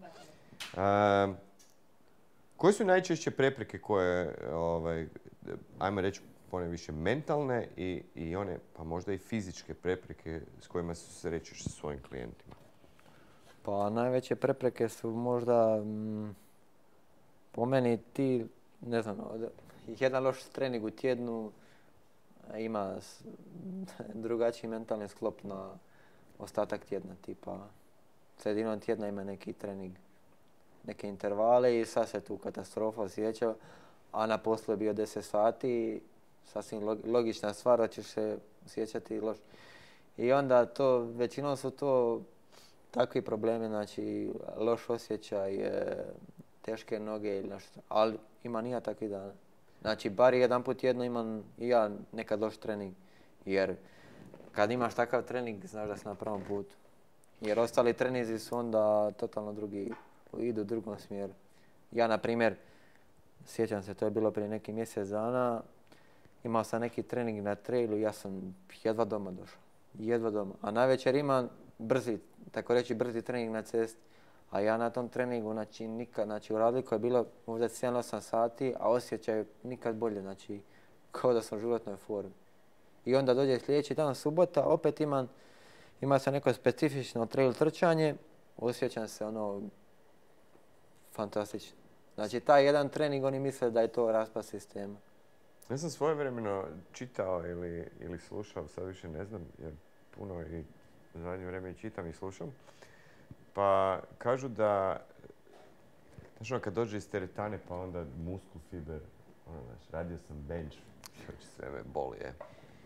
Speaker 4: Koje su najčešće prepreke koje, ajmo reći, više mentalne i one, pa možda i fizičke prepreke s kojima se susrećeš sa svojim klijentima?
Speaker 2: Pa najveće prepreke su možda po meni ti, ne znam, jedan loš trening u tjednu ima drugačiji mentalni sklop na ostatak tjedna, tipa sredinom tjedna ima neki trening, neke intervale i sad se tu katastrofa osjeća, a na poslu je bio 10 sati, sasvim logična stvar da ćeš se osjećati loš. I onda većinom su to takvi problemi, znači loš osjećaj, teške noge ili nešto, ali ima nija takvih dana. Znači, bar jedan put tjedno imam i ja nekad loš trening, jer kad imaš takav trening, znaš da si na pravom putu. Jer ostali treninzi su onda totalno drugi, idu u drugom smjeru. Ja, na primjer, sjećam se, to je bilo prije neki mjesec dana, imao sam neki trening na trailu, ja sam jedva doma došao. Jedva doma. A navečer imam brzi trening na cesti. A ja na tom treningu, znači nikad, znači u razliku je bilo možda 7-8 sati, a osjećaj je nikad bolje, znači kao da sam u životnoj formi. I onda dođe sljedeći dan, subota, opet imam sam neko specifično trail trčanje, osjećam se ono fantastično. Znači taj jedan trening oni misle da je to raspad sistema.
Speaker 4: Ja sam svojevremeno čitao ili slušao, sad više ne znam, jer puno i u zadnje vrijeme i čitam i slušam. Pa kažu da, znači kad dođe iz teretane pa onda muskul fiber, radio sam bench.
Speaker 1: Sve me boli, je.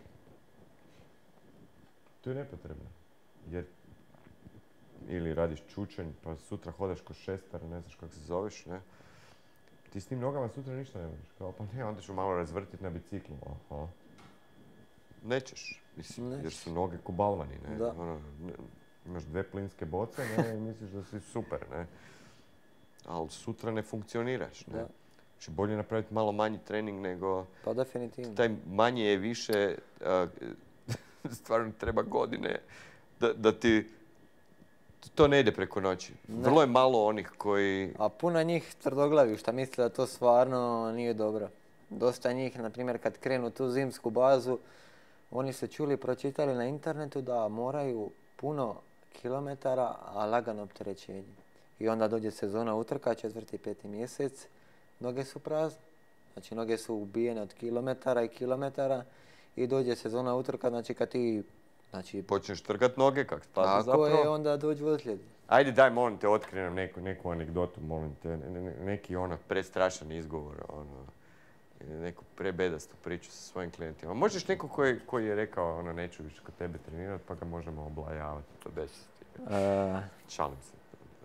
Speaker 4: To je nepotrebno. Jer ili radiš čučanj pa sutra hodaš ko šestar, ne znaš kako se zoveš, ne? Ti s tim nogama sutra ništa ne možeš. Kao pa ne, onda ću malo razvrtiti na biciklu. Aha.
Speaker 1: Nećeš, mislim,
Speaker 2: Nećeš.
Speaker 1: jer su noge ko balvani, ne?
Speaker 2: Da.
Speaker 4: Imaš 2 plinske boce, ne, i misliš da si super, ne?
Speaker 1: Ali sutra ne funkcioniraš, ne?
Speaker 2: Da.
Speaker 1: Znači, bolje napraviti malo manji trening nego...
Speaker 2: Pa definitivno.
Speaker 1: Taj manje je više, stvarno treba godine da ti to ne ide preko noći. Vrlo je malo onih koji...
Speaker 2: A puno njih tvrdoglavi šta misle da to stvarno nije dobro. Dosta njih, na primjer, kad krenu tu zimsku bazu, oni su čuli i pročitali na internetu da moraju puno kilometara, a lagano opterećenje. I onda dođe sezona utrka, 4. i 5. mjesec, noge su prazne. Znači, noge su ubijene od kilometara i kilometara i dođe sezona utrka, znači kad ti... Znači,
Speaker 1: Počneš trgat noge, kak spada
Speaker 2: tako
Speaker 1: zapravo.
Speaker 2: je, onda dođu ozljede.
Speaker 4: Ajde, daj, molim te, otkri nam neku anegdotu, molim te, neki ono...
Speaker 1: Prestrašan izgovor, neku prebedastu priču sa svojim klijentima. Možeš neko koji je rekao, neću više kod tebe trenirati, pa ga možemo oblajavati. To bez... Šalim se.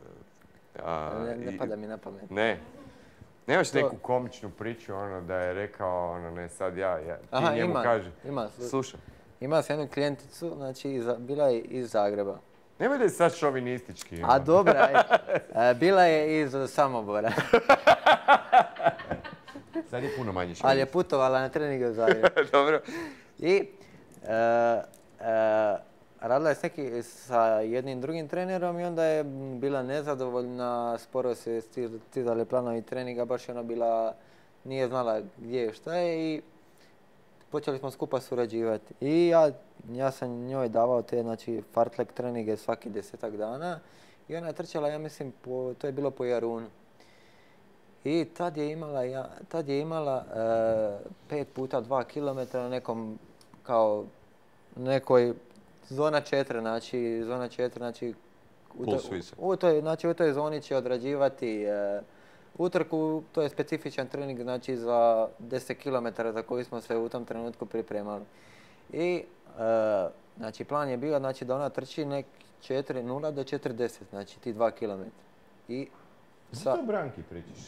Speaker 2: Ne pada mi na pamet.
Speaker 1: Ne. Nemaš neku komičnu priču, da je rekao, ne, sad ti njemu kaži. Slušam.
Speaker 2: Ima se jednu klijenticu, znači bila je iz Zagreba.
Speaker 4: Nemoj da je sad šovinistički.
Speaker 2: A dobra, bila je iz Samobora.
Speaker 1: Sad je puno manje šovinistički.
Speaker 2: Ali je putovala na treninge u Zagreb.
Speaker 1: Dobro.
Speaker 2: I radila je sa jednim drugim trenerom i onda je bila nezadovoljna, sporo se stizali planovi treninga, baš je ona bila, nije znala gdje je šta je i počeli smo skupa surađivati. I ja sam njoj davao te, znači, fartlek treninge svaki 10 dana i ona je trčala, ja mislim, to je bilo po Jarunu. I tad je imala 5 puta 2 km na nekom, kao, nekoj zona 4, znači, u toj zoni će odrađivati utrku, to je specifičan trening, znači, za 10 km za koji smo se u tom trenutku pripremali. I, znači, plan je bio, znači, da ona trči nek 4.0 do 4.10, znači, ti 2 km. I
Speaker 4: to Branki pričaš?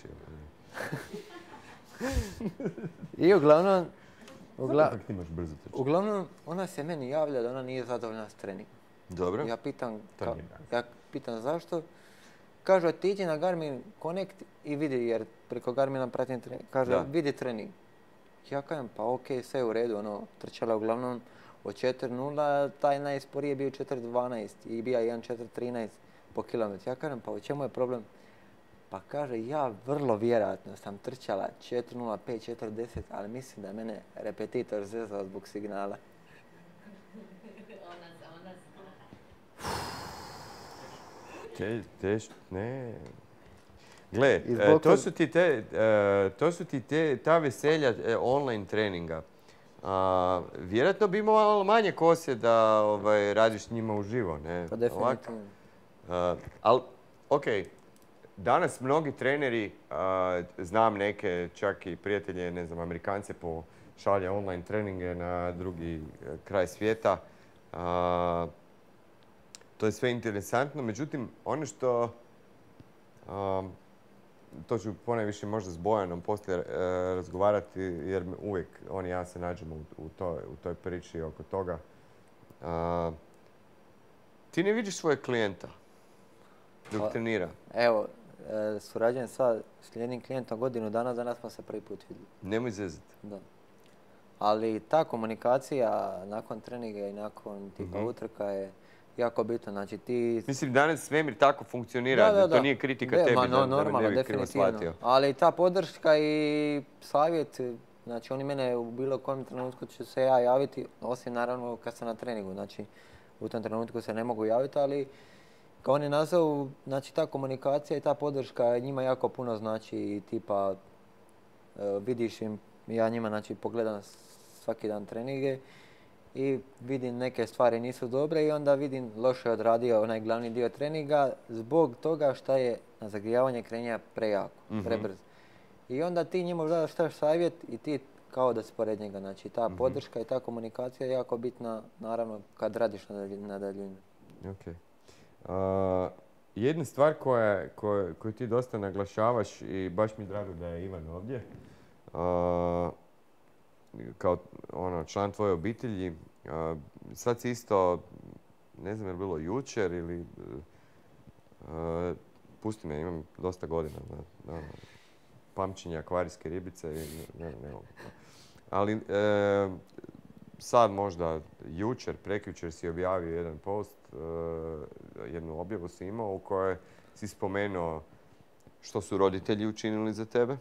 Speaker 2: I uglavnom,
Speaker 4: uglavnom,
Speaker 2: ona se meni javlja da ona nije zadovoljna s treningom.
Speaker 1: Dobro.
Speaker 2: Ja pitam zašto. Kaže, otiđi na Garmin Connect i vidi, jer preko Garmina pratim trening. Kaže, vidi trening. Ja kažem, pa okej, sve je u redu, trčala uglavnom od 4.0, taj najsporiji je bio 4.12 i bija 1.4.13 po kilometru. Ja kažem, pa u čemu je problem? Pa kaže, ja vrlo vjerojatno sam trčala 4.05, 4.10, ali mislim da je mene repetitor zezao zbog signala.
Speaker 4: Ne.
Speaker 1: Gle, to su ti ta veselja online treninga. Vjerojatno bi imao malo manje kose da radiš s njima uživo, ne?
Speaker 2: Pa definitivno.
Speaker 1: Ali, okej. Danas mnogi treneri, znam neke, čak i prijatelje, ne znam, Amerikance šalje online treninge na drugi kraj svijeta. To je sve interesantno, međutim, ono što, to ću ponajviše možda s Bojanom poslije razgovarati, jer uvijek on i ja se nađemo u toj priči oko toga. Ti ne vidiš svojeg klijenta dok trenira.
Speaker 2: Evo, surađujem sad s jednim klijentom godinu dana, danas smo se prvi put vidjeli.
Speaker 1: Nemoj zezati.
Speaker 2: Da. Ali ta komunikacija nakon treninga i nakon tipa utrka je jako bitno. Znači ti...
Speaker 1: Mislim, danas svemir tako funkcionira, da to nije kritika tebi, da me ne bi krivo shvatio.
Speaker 2: Ali ta podrška i savjet, znači oni mene u bilo kojem trenutku ću se ja javiti, osim naravno kad sam na treningu. Znači u tom trenutku se ne mogu javiti, ali kao oni nazovu, znači ta komunikacija i ta podrška njima jako puno znači i tipa vidiš im, ja njima znači pogledam svaki dan treninge i vidim neke stvari nisu dobre i onda vidim loše odradio onaj glavni dio treninga zbog toga što je na zagrijavanje krenja prejako, prebrzo. I onda ti njemu daš savjet i ti kao da si pored njega. Znači ta podrška i ta komunikacija je jako bitna, naravno kad radiš na daljinu.
Speaker 4: Okay. Jedna stvar koju ti dosta naglašavaš i baš mi je drago da je Ivan ovdje, kao član tvoje obitelji, sad si isto, ne znam je li bilo jučer ili, pusti me, imam dosta godina, pamćenja akvarijske ribice, ali sad možda jučer, prekjučer si objavio jedan post, jednu objavu si imao u kojoj si spomenuo što su roditelji učinili za tebe.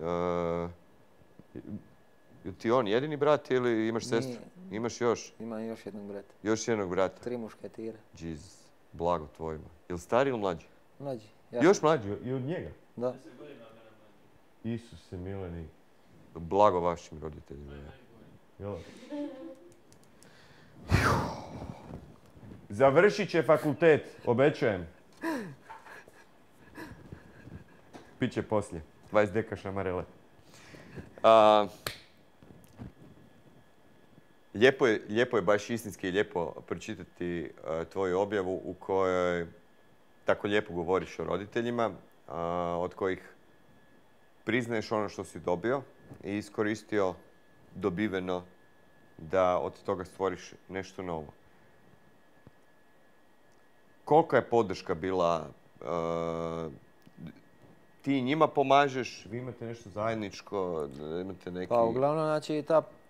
Speaker 4: Je ti on jedini brat ili imaš sestru?
Speaker 2: Nije.
Speaker 4: Imaš još?
Speaker 2: Imam još jednog brata.
Speaker 4: Još jednog brata?
Speaker 2: 3 mušketira.
Speaker 4: Jesus, blago tvojima. Je li stari ili mlađi?
Speaker 2: Mlađi.
Speaker 4: Još mlađi i od njega?
Speaker 2: Da.
Speaker 4: Isuse mileni. Blago vašim roditeljima. Jel? Završit će fakultet, obećajem. Piće poslije. 20 deka šamarele.
Speaker 1: Lijepo je baš istinski lijepo pročitati tvoju objavu u kojoj tako lijepo govoriš o roditeljima, od kojih priznaješ ono što si dobio i iskoristio dobiveno da od toga stvoriš nešto novo. Kolika je podrška bila? Ti njima pomažeš, vi imate nešto zajedničko, imate neki...
Speaker 2: Pa uglavnom, znači,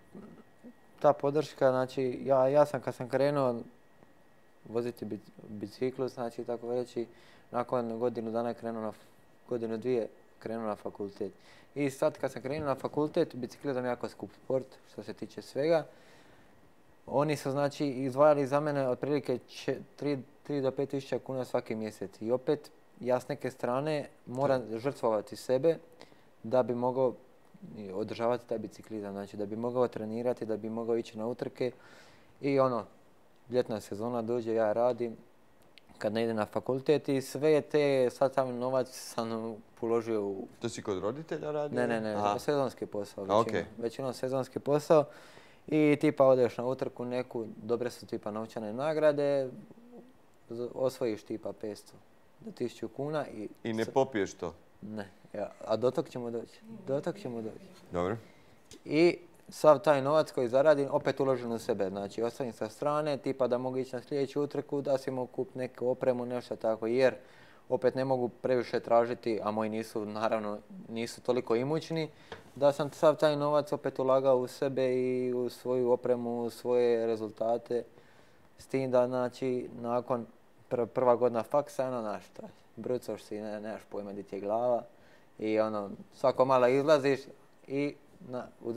Speaker 2: ta podrška, znači, ja sam kad sam krenuo voziti biciklus, znači, tako reći, nakon godinu dana godinu dvije krenuo na fakultet. I sad kad sam krenuo na fakultet, biciklizam je jako skup sport, što se tiče svega. Oni su, znači, izdvajali za mene otprilike 3 do 5 tisuća kuna svaki mjesec. I opet, ja s neke strane moram žrtvovati sebe da bi mogao održavati taj biciklizam, znači da bi mogao trenirati, da bi mogao ići na utrke. I ljetna sezona dođe, ja radim, kad ne idem na fakultet i sve sad sam novac sam položio u...
Speaker 1: To si kod roditelja radio?
Speaker 2: Ne, sezonski posao,
Speaker 1: Okay.
Speaker 2: Većinom sezonski posao. I tipa odeš na utrku neku, dobre su tipa novčane nagrade, osvojiš tipa 500 do 1000 kuna
Speaker 1: I ne popiješ to?
Speaker 2: Ne, a do tog ćemo doći.
Speaker 1: Dobro.
Speaker 2: I sav taj novac koji zaradim opet uložim u sebe. Znači, ostavim sa strane, tipa da mogu ići na sljedeću utrku, da si mogu kupiti neku opremu, nešto tako, jer opet ne mogu previše tražiti, a moji nisu toliko imućni, da sam sav taj novac opet ulagao u sebe i u svoju opremu, u svoje rezultate. S tim da, znači, nakon prva godina faksa, brucoš si, nemaš pojma di ti je glava. I svako malo izlaziš i u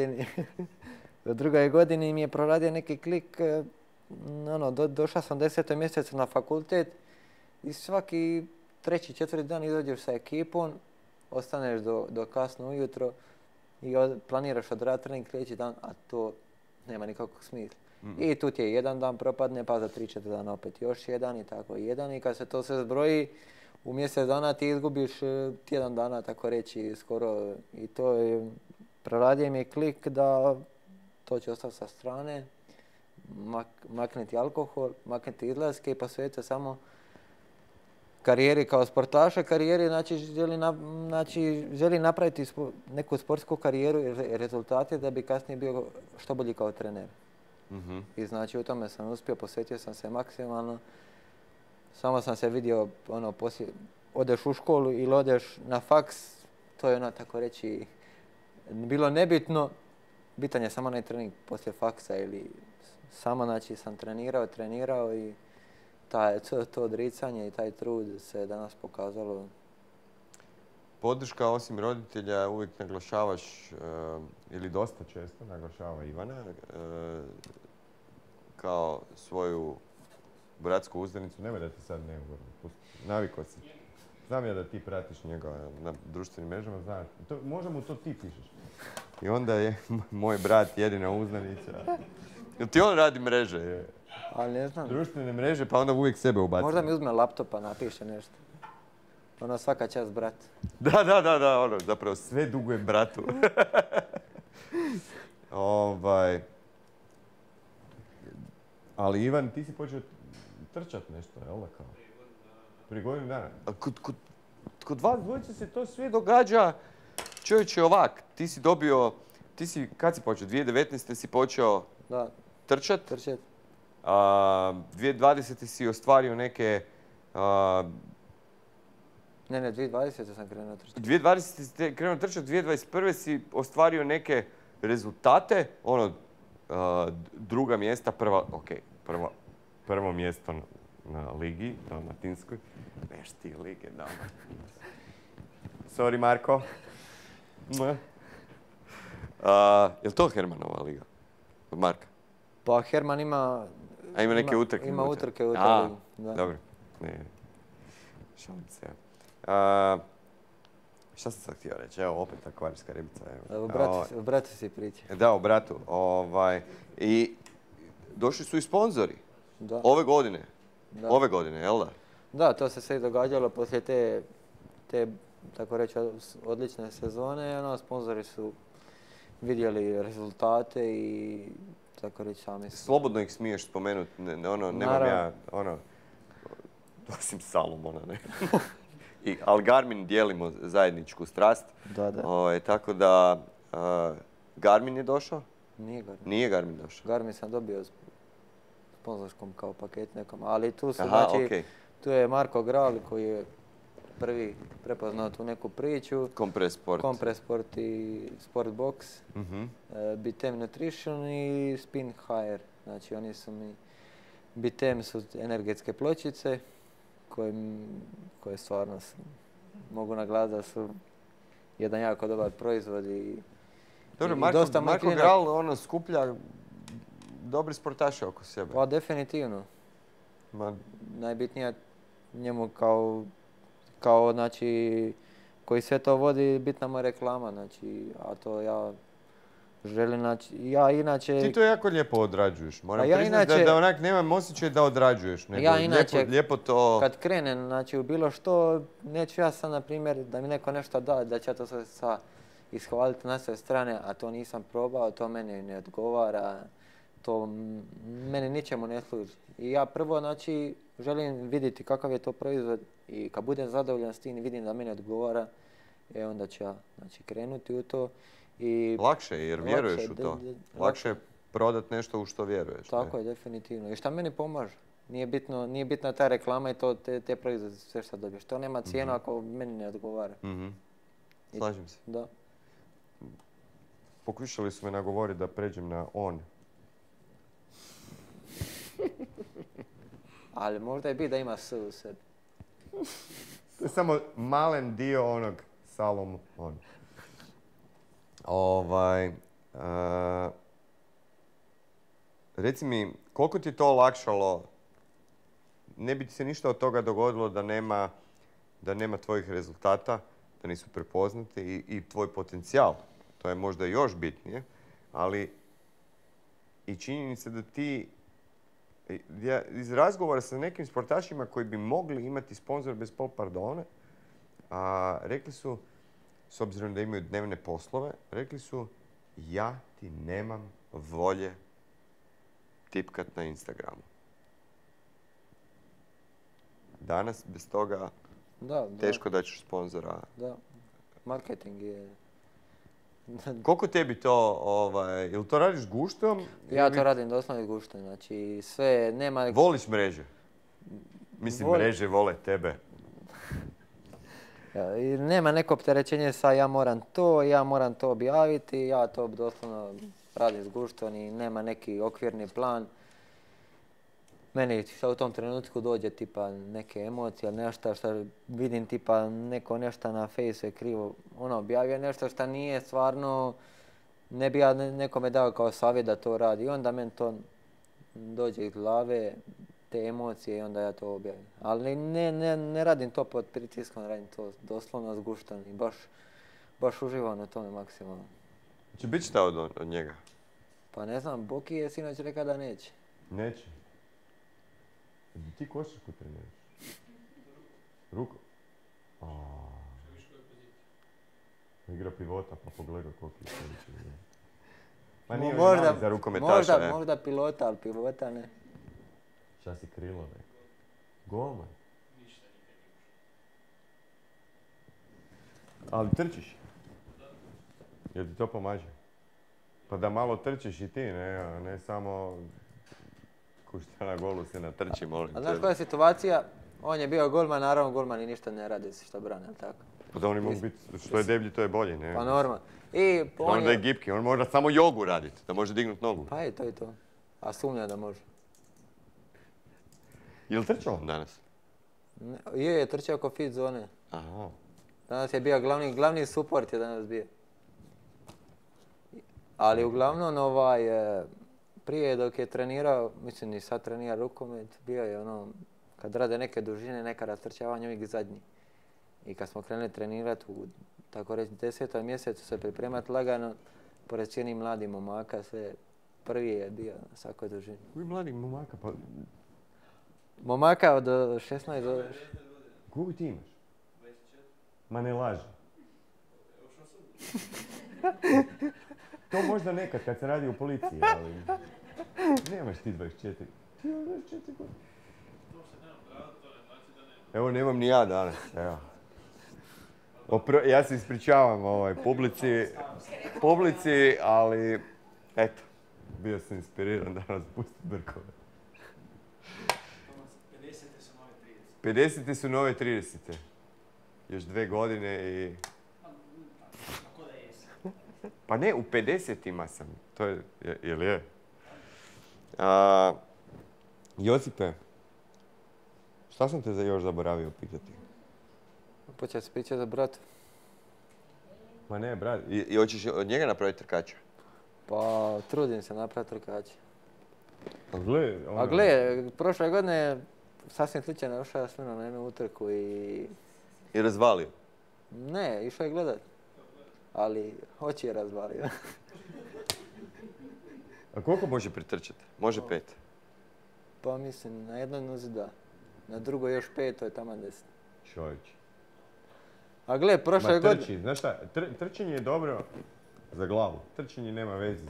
Speaker 2: drugoj godini mi je proradio neki klik, došao sam 10. mjesecu na fakultet i svaki 3. 4. dan izađeš sa ekipom, ostaneš do kasno ujutro i planiraš odraditi trening sljedeći dan, a to nema nikakvog smisla. I tu ti je jedan dan propadne, pa za 3-4 dana opet još jedan i tako jedan. I kad se to sve zbroji, u mjesec dana ti izgubiš tjedan dana, tako reći, skoro. I to je, proradio mi je klik da to će ostati sa strane, maknuti alkohol, maknuti izlaske i posvetiti samo karijeri kao sportaša. Karijeri, znači, želi napraviti neku sportsku karijeru i rezultate da bi kasnije bio što bolji kao trener. I znači u tome sam uspio, posvetio sam se maksimalno. Samo sam se vidio, poslije, odeš u školu ili odeš na faks, to je tako reći, bilo nebitno. Bitan je samo onaj trening poslije faksa ili samo, znači, sam trenirao i to odricanje i taj trud se danas pokazalo.
Speaker 1: Podrška osim roditelja uvijek naglašavaš, ili dosta često naglašava Ivana, kao svoju bratsku uzdanicu. Nemoj da ti sad ne govorim, navikao si. Znam ja da ti pratiš njega na društvenim mrežama, znam. Možda mu to ti pišeš. I onda je moj brat jedina uzdanica. Jel ti on radi mreže?
Speaker 2: Ali ne znam.
Speaker 1: Društvene mreže, pa onda uvijek sebe ubaci.
Speaker 2: Možda mi uzme laptop pa napiše nešto. Svaka čast, brat.
Speaker 1: Da, zapravo sve dugujem bratu. Ali Ivan, ti si počeo trčat nešto, jel da kao? Prije godinu dana. Kod vas dvojice se to sve događa, čovječe, ovak. Kad si počeo? 2019. si počeo trčat? 2020. si ostvario neke...
Speaker 2: Ne, 2020. sam krenuo trčati.
Speaker 1: 2020. si krenuo trčati, 2021. si ostvario neke rezultate,
Speaker 4: druga mjesta, prvo mjesto na ligi, dalmatinskoj. Neš ti lige, dalmatinskoj. Sorry, Marko.
Speaker 1: Je li to Hermanova liga? Od Marka?
Speaker 2: Pa Herman ima...
Speaker 1: A ima neke utrke?
Speaker 2: Ima utrke u toj
Speaker 1: A,
Speaker 2: ligi, da.
Speaker 1: dobro. Ne. Šalim se. Šta sam sad htio reći? Evo, opet akvarijska ribica.
Speaker 2: Evo, o bratu si priča.
Speaker 1: Da, o bratu. I došli su i sponzori.
Speaker 2: Da.
Speaker 1: Ove godine.
Speaker 2: Da.
Speaker 1: Ove godine, jel da?
Speaker 2: Da, to se sve događalo poslije te tako reći, odlične sezone. Sponzori su vidjeli rezultate i tako reći sami su.
Speaker 1: Slobodno ih smiješ spomenuti, nemam ja, osim Salomona, ne. Ali Garmin dijelimo zajedničku strast.
Speaker 2: Da.
Speaker 1: Tako da, Garmin je došao?
Speaker 2: Nije Garmin.
Speaker 1: Nije Garmin došao?
Speaker 2: Garmin sam dobio sponzorskom kao paket nekom, ali tu su, tu je Marko Gral koji je prvi prepoznao tu neku priču. Compress Sport i Sport Box, Bitem Nutrition i Spin Hire. Znači oni su mi, Bitem su energetske pločice koje stvarno mogu naglasiti da su jedan jako dobar proizvod i
Speaker 1: dobro, Marko Gral skuplja dobri sportaše oko sebe.
Speaker 2: Pa definitivno. Najbitnija njemu kao znači, koji sve to vodi, bitna mu je reklama, znači, a to ja želim, znači, ja inače...
Speaker 4: Ti to jako lijepo odrađuješ, moram priznati da onak nemam osjećaj da odrađuješ, nego
Speaker 2: ja inače,
Speaker 4: lijepo to...
Speaker 2: Kad krenem, znači, u bilo što, neću ja sad, na primjer, da mi neko nešto da ću ja to sad ishvaliti na sve strane, a to nisam probao, to meni ne odgovara, to meni ničemu ne služi. I ja prvo, znači, želim vidjeti kakav je to proizvod i kad budem zadovoljan s tim i vidim da meni odgovara, onda ću ja, znači, krenuti u to. I
Speaker 1: lakše je jer vjeruješ u to. Lakše je prodat nešto u što vjeruješ.
Speaker 2: Tako je, definitivno. I šta meni pomaže. Nije bitna ta reklama i to, te proizvode, sve što dobiješ. To nema cijenu ako meni ne odgovara.
Speaker 1: Slažem se.
Speaker 2: Da.
Speaker 4: Pokušali su me nagovoriti da pređem na on.
Speaker 2: Ali možda je bit da ima S u sebi.
Speaker 4: To je samo malen dio onog Salom on.
Speaker 1: Reci mi, koliko ti je to olakšalo? Ne bi ti se ništa od toga dogodilo da nema tvojih rezultata, da nisu prepoznati i tvoj potencijal. To je možda još bitnije, ali i činjenica da ti iz razgovora sa nekim sportašima koji bi mogli imati sponzor bez pol pardona, rekli su, s obzirom da imaju dnevne poslove, rekli su ja ti nemam volje tipkat na Instagramu. Danas bez toga teško da ćeš sponzora.
Speaker 2: Da, marketing je...
Speaker 1: Koliko tebi to, jel to radiš s guštom?
Speaker 2: Ja to radim doslovno s guštom, znači sve nema...
Speaker 1: Voliš mreže? Mislim, mreže vole tebe.
Speaker 2: I nema neko opterećenje sa ja moram to objaviti, ja to doslovno radim s guštom i nema neki okvirni plan. Meni u tom trenutku dođe tipa neke emocije ili nešto što vidim tipa neko nešto na Facebooku je krivo objavio nešto što nije stvarno, ne bi ja nekome dao kao savjet da to radi i onda meni to dođe iz glave, te emocije i onda ja to objavim. Ali ne radim to pod pritiskom, radim to doslovno s guštom i baš uživam u tome maksimalno.
Speaker 1: Će biti šta od njega?
Speaker 2: Pa ne znam, Boki je sinoć rekao da neće.
Speaker 4: Neće? Ti košarku treniraš? Ruko? Igra pivota pa pogleda koliko je sliči. Ma nije mali za rukometaša, ne?
Speaker 2: Možda pilota, ali pivota ne.
Speaker 4: Šta si krilo rekao? Golman?
Speaker 3: Ništa nikad nije ušao.
Speaker 4: Ali trčiš? Jel ti to pomaže? Pa da malo trčiš i ti, ne samo...
Speaker 1: Kušta na golu se natrči, molim te.
Speaker 2: A znaš koja je situacija? On je bio golman, naravno golman i ništa ne radi se što brane, ali tako?
Speaker 4: Pa da oni mogu biti, što je deblji, to je bolje, ne?
Speaker 2: Pa normalno. I on
Speaker 4: Da je gibki, on mora samo jogu raditi, da može dignuti nogu.
Speaker 2: Pa je to i to. A sumnja da može.
Speaker 4: Je li trčao on danas?
Speaker 2: Je trčao oko fit zone.
Speaker 4: Aha.
Speaker 2: Danas je bio glavni suport je danas bio. Ali uglavnom prije dok je trenirao, mislim i sad trenira rukomet, bio je ono, kad rade neke dužine, neka rastrčavanja, uvijek zadnji. I kad smo krenuli trenirati u, tako reći, 10. mjesecu se pripremati lagano, pored cijenih mladih momaka, sve prvi je bio na svakoj dužini.
Speaker 4: Koji mladi momaka, pa...
Speaker 2: Momaka od 16 do...
Speaker 4: Koliko ti imaš? 24. Ma ne laži. To možda nekad kad se radi u policiji, ali... Nemaš ti 24. Ti imaš 24 godine. Evo, nemam ni ja danas, evo. Ja se ispričavam publici, ali eto, bio sam inspiriran danas pustiti brkove.
Speaker 3: 50. su nove 30.
Speaker 4: 50. su nove 30. Još 2 godine i...
Speaker 3: Tako da jesi.
Speaker 4: Pa ne, u 50-ima sam. To je, jel je? Josipe, šta sam te još zaboravio pitati?
Speaker 2: Počeo se pričati za brata.
Speaker 4: Ma ne, brat. I hoćeš od njega napraviti trkača?
Speaker 2: Pa trudim se napraviti trkača.
Speaker 4: A
Speaker 2: gle, prošle godine sasvim slučajno ušao s mnom na jednu utrku i...
Speaker 4: I razvalio?
Speaker 2: Ne, išao je gledat. Ali oči je razvalio.
Speaker 4: A koliko može pretrčati? Može 5?
Speaker 2: Pa mislim, na jednoj nozi da. Na drugoj još 5, to je tamo 10.
Speaker 4: Čovječ.
Speaker 2: A gle, prošle godine...
Speaker 4: Trči, znaš šta, trčanje je dobro za glavu. Trčanje nema veze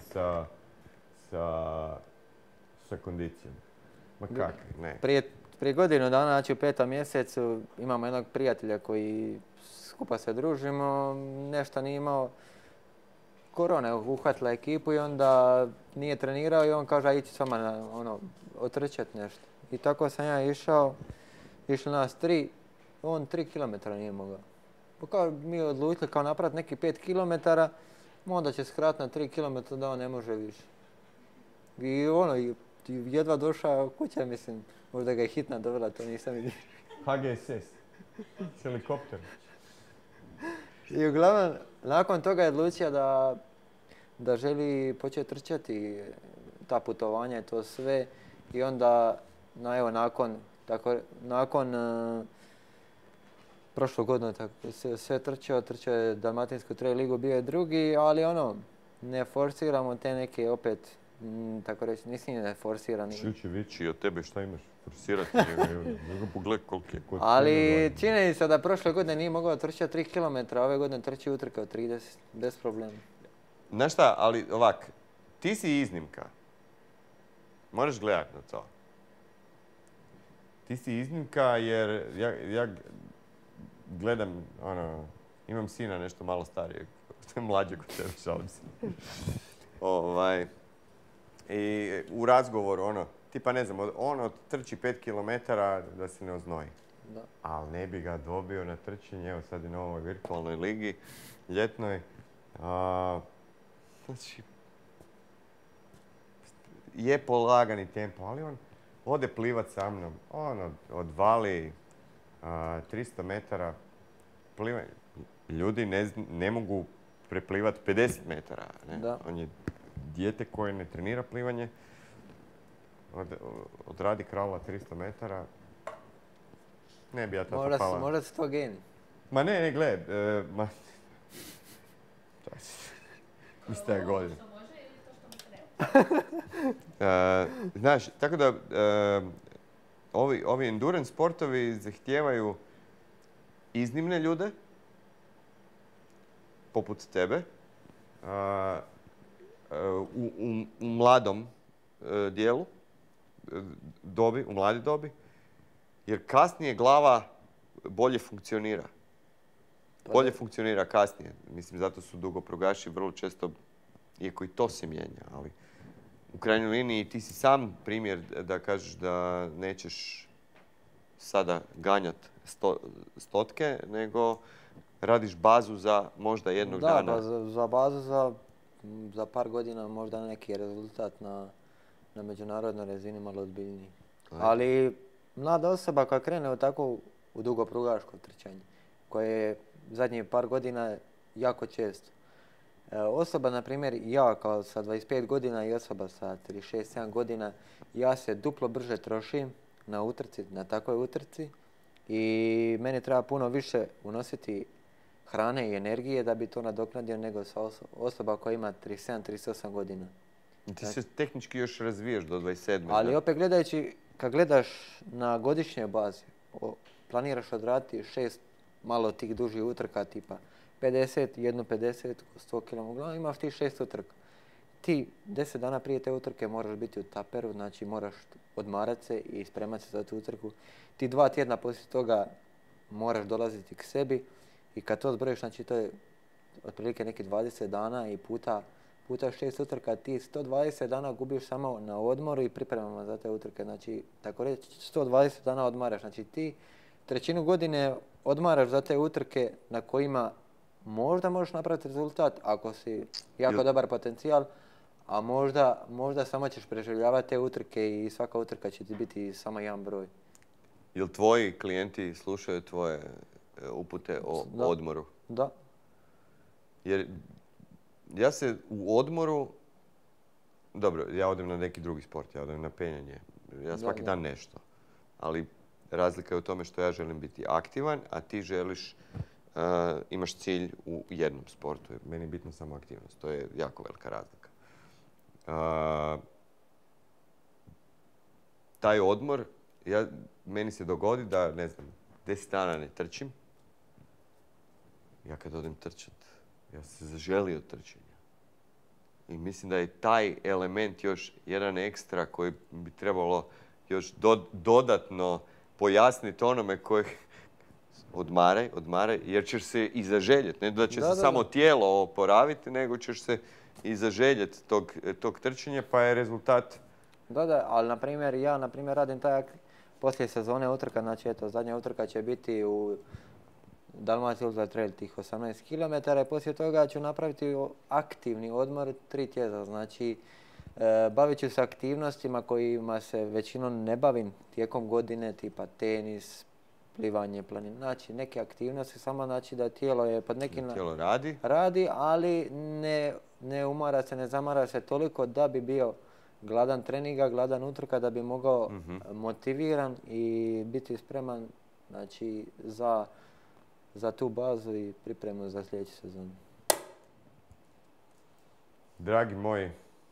Speaker 4: sa kondicijom. Ma kakvi, ne.
Speaker 2: Prije godinu dana, znači u 5. mjesecu, imamo jednog prijatelja koji skupa se družimo, nešto nije imao. Korona je uhvatila ekipu i onda nije trenirao i on kaže, a ići s vama otrčati nešto. I tako sam ja išao, išli nas 3, on 3 km nije mogao. Pa kao mi odlučili kao napraviti neki 5 km, onda će skratiti na 3 km da on ne može više. I jedva došao kuća, mislim, možda ga je hitna dovela, to nisam vidio.
Speaker 4: HGSS, helikopter.
Speaker 2: I uglavnom, nakon toga je odlučio da želi početi trčati ta putovanja i to sve. I onda, nakon prošlu godinu sve trčao je Dalmatinsku trail ligu, bio je drugi, ali ne forsiramo te neke opet, tako reći, nisi ne forsirani.
Speaker 4: Što će vići od tebe, šta imaš forsirati? Nego pogled koliki je.
Speaker 2: Ali čini se da prošle godine nije mogao trčati 3 km, a ove godine trči utrka od 30, bez problema.
Speaker 4: Znaš šta, ali ovak, ti si iznimka. Moraš gledati na to. Ti si iznimka jer ja gledam, imam sina nešto malo starijeg, mlađeg od tebe, šalim se. I u razgovoru, tipa ne znam, trči 5 km da se ne oznoji.
Speaker 2: Da.
Speaker 4: Ali ne bi ga dobio na trčanje, evo sad je na ovoj virtualnoj ligi, ljetnoj. Znači, je polagani tempo, ali on ode plivat sa mnom, odvali 300 metara plivanje. Ljudi ne mogu preplivati 50 metara. Ne?
Speaker 2: Da.
Speaker 4: On je dijete koje ne trenira plivanje, odradi kraula 300 metara. Ne bi ja to pala.
Speaker 2: Možda se to geni.
Speaker 4: Ma ne, gle, ista je godina.
Speaker 5: Što može ili to što mu treba?
Speaker 4: Znaš, tako da ovi endurance sportovi zahtijevaju iznimne ljude, poput tebe, u mladom dijelu, u mladi dobi, jer kasnije glava bolje funkcionira. Bolje funkcionira kasnije. Mislim, zato su dugoprugaši vrlo često, iako i to se mijenja, ali u krajnjoj liniji ti si sam primjer da kažeš da nećeš sada ganjati stotke, nego
Speaker 1: radiš bazu za možda jednog
Speaker 2: Da,
Speaker 1: dana.
Speaker 2: pa za bazu za par godina možda neki rezultat na međunarodnoj razini malo ozbiljniji. Ali mlada osoba koja krene u dugoprugaško trčanje, koje je zadnjih par godina jako često. Osoba, na primjer, ja kao sa 25 godina i osoba sa 36-7 godina, ja se duplo brže trošim na utrci, na takvoj utrci i meni treba puno više unositi hrane i energije da bi to nadoknadio nego sa osoba koja ima 37-38 godina.
Speaker 1: Ti se tehnički još razvijaš do 27.
Speaker 2: Ali opet gledajući, kad gledaš na godišnjoj bazi, planiraš odraditi 6 malo tih dužih utrka tipa 50, 1,50, 100 km, uglavnom imaš ti 6 utrka. Ti 10 dana prije te utrke moraš biti u taperu, znači moraš odmarati se i spremati se za tu utrku. Ti 2 tjedna poslije toga moraš dolaziti k sebi i kad to zbrojiš, znači to je otprilike neki 20 dana i puta 6 utrka, ti 120 dana gubiš samo na odmoru i pripremama za te utrke. Znači, tako reći, 120 dana odmaraš. Znači, ti trećinu godine odmaraš za te utrke na kojima možda možeš napraviti rezultat ako si jako dobar potencijal, a možda samo ćeš preživljavati te utrke i svaka utrka će ti biti samo jedan broj.
Speaker 1: Jel tvoji klijenti slušaju tvoje upute o odmoru?
Speaker 2: Da.
Speaker 1: Jer ja se u odmoru, dobro, ja odem na neki drugi sport, ja odem na penjanje. Ja svaki dan nešto. Ali razlika je u tome što ja želim biti aktivan, a ti želiš, imaš cilj u jednom sportu. Meni je bitno samo aktivnost. To je jako velika razlika. Taj odmor, meni se dogodi da, ne znam, 10 dana ne trčim. Ja kad odem trčat, ja se zaželio trčanja. I mislim da je taj element još jedan ekstra koji bi trebalo još dodatno pojasniti onome koji odmaraj, jer ćeš se i zaželjeti. Ne da će se samo tijelo oporaviti, nego ćeš se i zaželjeti tog trčanja, pa je rezultat...
Speaker 2: Da, ali ja radim taj poslije sezone utrka, znači eto, zadnja utrka će biti u Dalmacija Ultra Trail tih 18 km i poslije toga ću napraviti aktivni odmor 3 tjedna. Znači, bavit ću se aktivnostima kojima se većinom ne bavim tijekom godine, tipa tenis, plivanje, planine. Znači, neke aktivnosti, samo znači da tijelo je pod nekim...
Speaker 1: Tijelo radi?
Speaker 2: Radi, ali ne umara se, ne zamara se toliko da bi bio gladan treninga, gladan utrka, da bi mogao motiviran i biti spreman, znači, za tu bazu i pripremu za sljedeću sezonu.
Speaker 4: Dragi moji,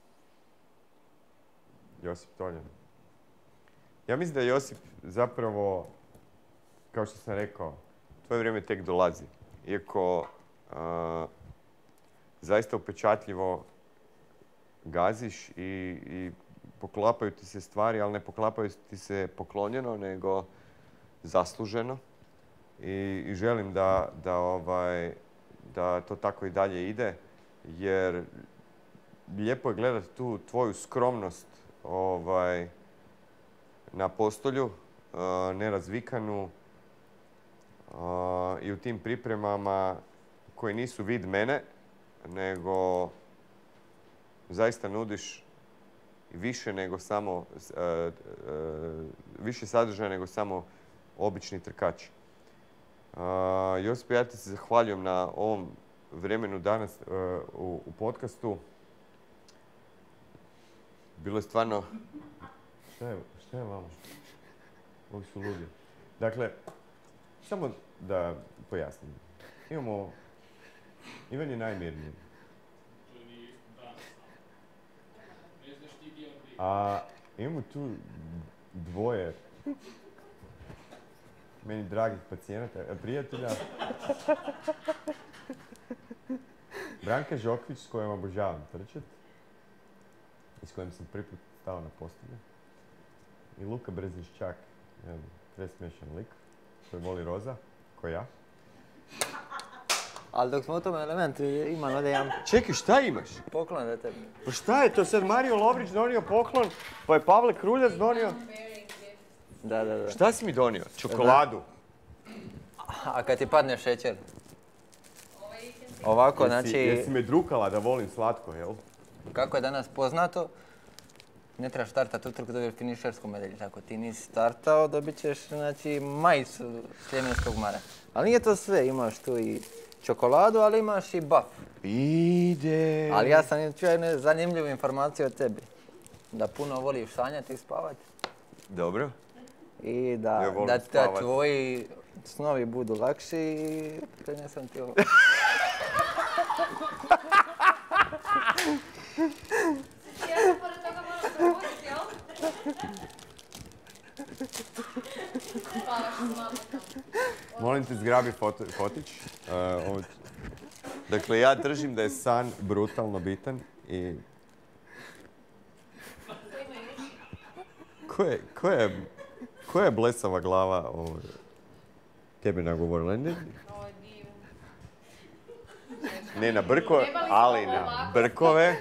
Speaker 4: Josip Toljan. Ja mislim da Josip zapravo, kao što sam rekao, tvoje vrijeme tek dolazi. Iako zaista upečatljivo gaziš i poklapaju ti se stvari, ali ne poklapaju ti se poklonjeno, nego zasluženo. I želim da to tako i dalje ide, jer lijepo je gledati tu tvoju skromnost na postolju, nerazvikanu i u tim pripremama koji nisu vid mene, nego zaista nudiš više nego samo, više sadržaja nego samo obični trkači. Josip, ja ti se zahvaljujem na ovom vremenu danas u podcastu. Bilo je stvarno... Šta je vama? Ovi su ludi. Dakle, samo da pojasnim. Ivan je najmirniji. A imamo tu dvoje meni dragih pacijenata, prijatelja. Branka Žokvić, s kojom obožavam trčat i s kojim sam prvi put stao na postelju. I Luka Brezniščak, jedan presmiješan lik koji voli roza, ko ja.
Speaker 2: Ali dok smo u tom elementu, imam ovdje jedan
Speaker 1: Čekaj, šta imaš?
Speaker 2: poklon za tebe.
Speaker 4: Pa šta je to sad? Mario Lovrić donio poklon, pa je Pavle Kruljac donio...
Speaker 2: Da.
Speaker 1: Šta si mi donio? Čokoladu?
Speaker 2: A kad ti padne šećer? Ovako, znači,
Speaker 4: Jesi me drukala da volim slatko, jel?
Speaker 2: kako je danas poznato, ne trebaš startati utrku da dobiješ finišersku medalju. Ako ti nisi startao, dobit ćeš znači, majicu sljemenskog mara. Ali nije to sve, imaš tu i čokoladu, ali imaš i buff.
Speaker 1: Ide.
Speaker 2: Ali ja sam čuo jednu zanimljivu informaciju o tebi. Da puno voliš sanjati i spavati.
Speaker 1: Dobro.
Speaker 2: I
Speaker 1: Ja
Speaker 2: da,
Speaker 1: volim
Speaker 2: da
Speaker 1: spavat.
Speaker 2: tvoji snovi budu lakši i prenesem ti ovo.
Speaker 5: Ja se pored toga moram probuditi, jel? Hvala što znam.
Speaker 4: Molim te, zgrabi fotić. Dakle, ja držim da je san brutalno bitan i... Koja je blesava glava tebe nagovorila? Ne,
Speaker 5: Ovo je divno.
Speaker 4: ne na brkove, ali na brkove.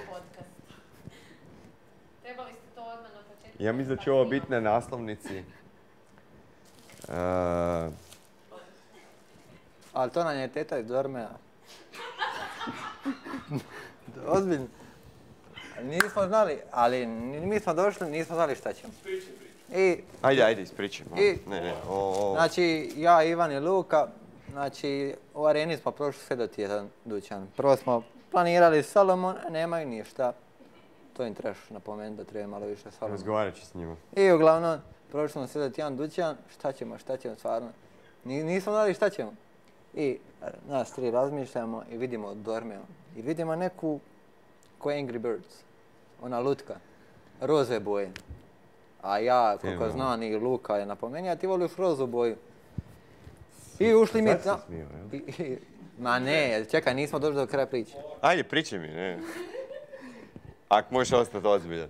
Speaker 5: Trebali ste to odmah na početku.
Speaker 4: Ja mislim da će ovo biti na naslovnici.
Speaker 2: Ali to nam je teta iz Dormea. Ozbiljno. Nismo znali, ali mi smo došli, nismo znali šta ćemo. I,
Speaker 1: Ajde, ispričaj malo.
Speaker 2: I-
Speaker 1: Ne,
Speaker 2: znači, ja, Ivan i Luka, znači, u areni smo prošli sve do tjedan dućan. Prvo smo planirali Salomon, a nemaju ništa. To im trebaš napomenuti da treba malo više Salomon.
Speaker 4: Razgovarat ću s njima.
Speaker 2: I uglavnom, prošli smo sve do tjedan dućan, šta ćemo, stvarno. Nismo znali šta ćemo. I nas tri razmišljamo i vidimo Dormeo. I vidimo neku ko Angry Birds. Ona lutka. Roze boje. A ja, koliko znam, i Luka je napomenuo, a ti voliš rozu boju. I ušli mi
Speaker 4: Sad si
Speaker 2: tamo.
Speaker 4: smio, jel?
Speaker 2: Ma ne, čekaj, nismo došli do kraja priče.
Speaker 1: Ajde, pričaj mi, ne. Ako možeš ostati ozbiljan.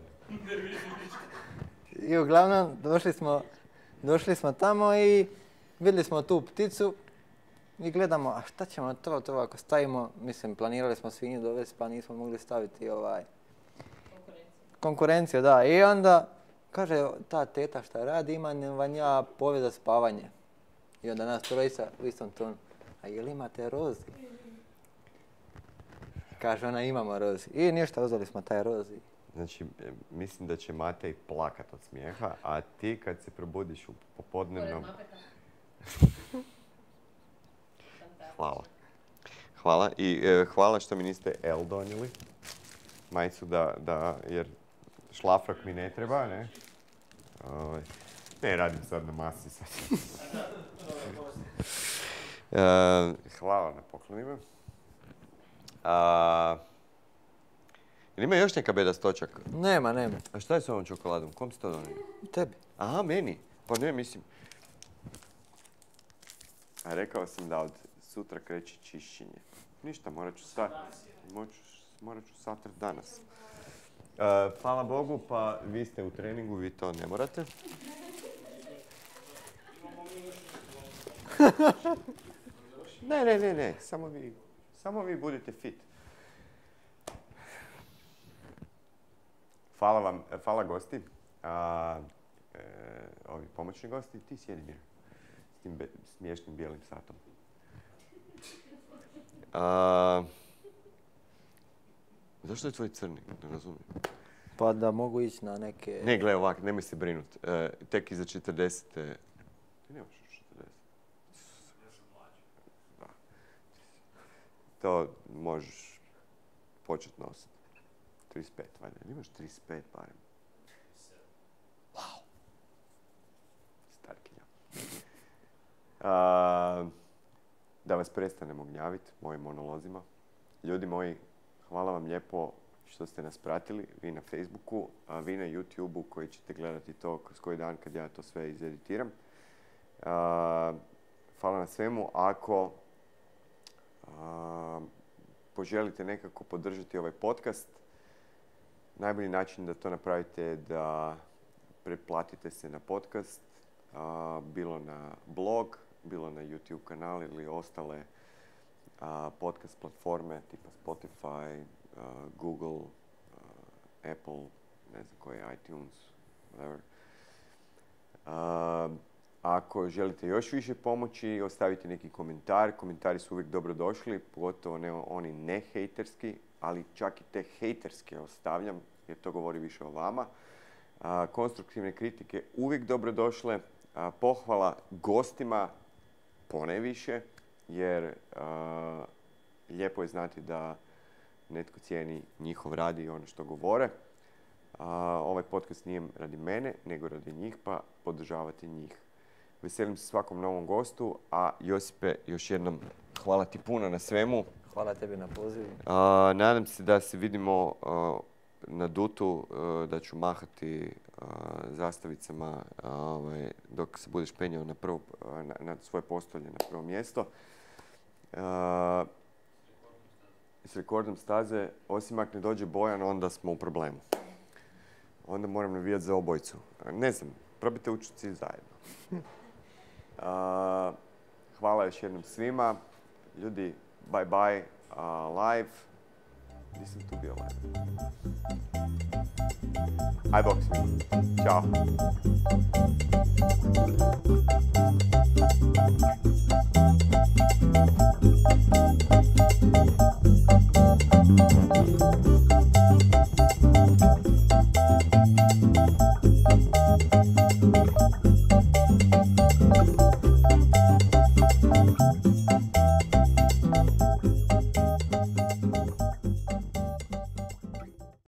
Speaker 2: I uglavnom, došli smo tamo i vidjeli smo tu pticu i gledamo, a šta ćemo to ako stavimo, mislim, planirali smo svinju dovesti pa nismo mogli staviti konkurenciju, da. I onda, kaže ta teta šta radi, imam vam ja povijest za spavanje. I onda nas trojica u istom tonu, a je li imate rozi? Kaže ona, imamo rozi. I ništa, uzeli smo taj rozi.
Speaker 4: Znači, mislim da će Matej plakat od smijeha, a ti kad se probudiš u popodnevnom...
Speaker 1: Hvala. Hvala i hvala što mi niste L donijeli. Majicu jer šlafrak mi ne treba, ne?
Speaker 4: Ne, radim sad na masi sad.
Speaker 1: Hvala na poklonima. Ima još neka beda stočak?
Speaker 2: Nema.
Speaker 1: A šta je s ovom čokoladom? Kom si to donio?
Speaker 2: Tebi.
Speaker 1: Aha, meni? Pa ne, mislim. A rekao sam da od sutra kreće čišćenje. Ništa, morat ću satrat danas. Hvala Bogu, pa vi ste u treningu, vi to ne morate. Ne, samo vi budete fit.
Speaker 4: Hvala gosti. Ovi pomoćni gosti, ti sjedi mir. S tim smiješnim bijelim satom.
Speaker 1: Zašto je tvoj crni? Ne razumijem.
Speaker 2: Pa da mogu ići na neke...
Speaker 1: Ne, gle ovak, nemoj se brinut. Tek iza 40. Ti nemaš još 40. Da. To možeš početi nositi. 35, valjda. Imaš 35 barem. Wow. Starkinja. Da vas prestanemo gnjaviti mojim monolozima. Ljudi moji, hvala vam lijepo što ste nas pratili, vi na Facebooku, a vi na YouTubeu koji ćete gledati to kroz koji dan kad ja to sve izeditiram. Hvala na svemu. Ako poželite nekako podržati ovaj podcast, najbolji način da to napravite je da pretplatite se na podcast, bilo na blog, bilo na YouTube kanal ili ostale podcast platforme tipa Spotify, Google, Apple, ne znam koji, iTunes, whatever. Ako želite još više pomoći, ostavite neki komentar. Komentari su uvijek dobrodošli, pogotovo oni ne hejterski, ali čak i te hejterske ostavljam, jer to govori više o vama. Konstruktivne kritike uvijek dobrodošle. Pohvala gostima ponajviše, jer lijepo je znati da netko cijeni njihov rad i ono što govore. Ovaj podcast nije radi mene, nego radi njih, pa podržavate njih. Veselim se svakom novom gostu, a Josipe, još jednom hvala ti puno na svemu.
Speaker 2: Hvala tebi na pozivu.
Speaker 1: Nadam se da se vidimo na Dutu, da ću mahati zastavicama dok se budeš penjao na svoje postolje na prvo mjesto. S rekordom staze, osim ako ne dođe Bojan, onda smo u problemu. Onda moram navijati za obojicu. Ne znam, probajte učiti svi zajedno. Hvala još jednom svima. Ljudi, bye bye. Live. Gdje sam tu bio live? Aj bok svima. Ćao.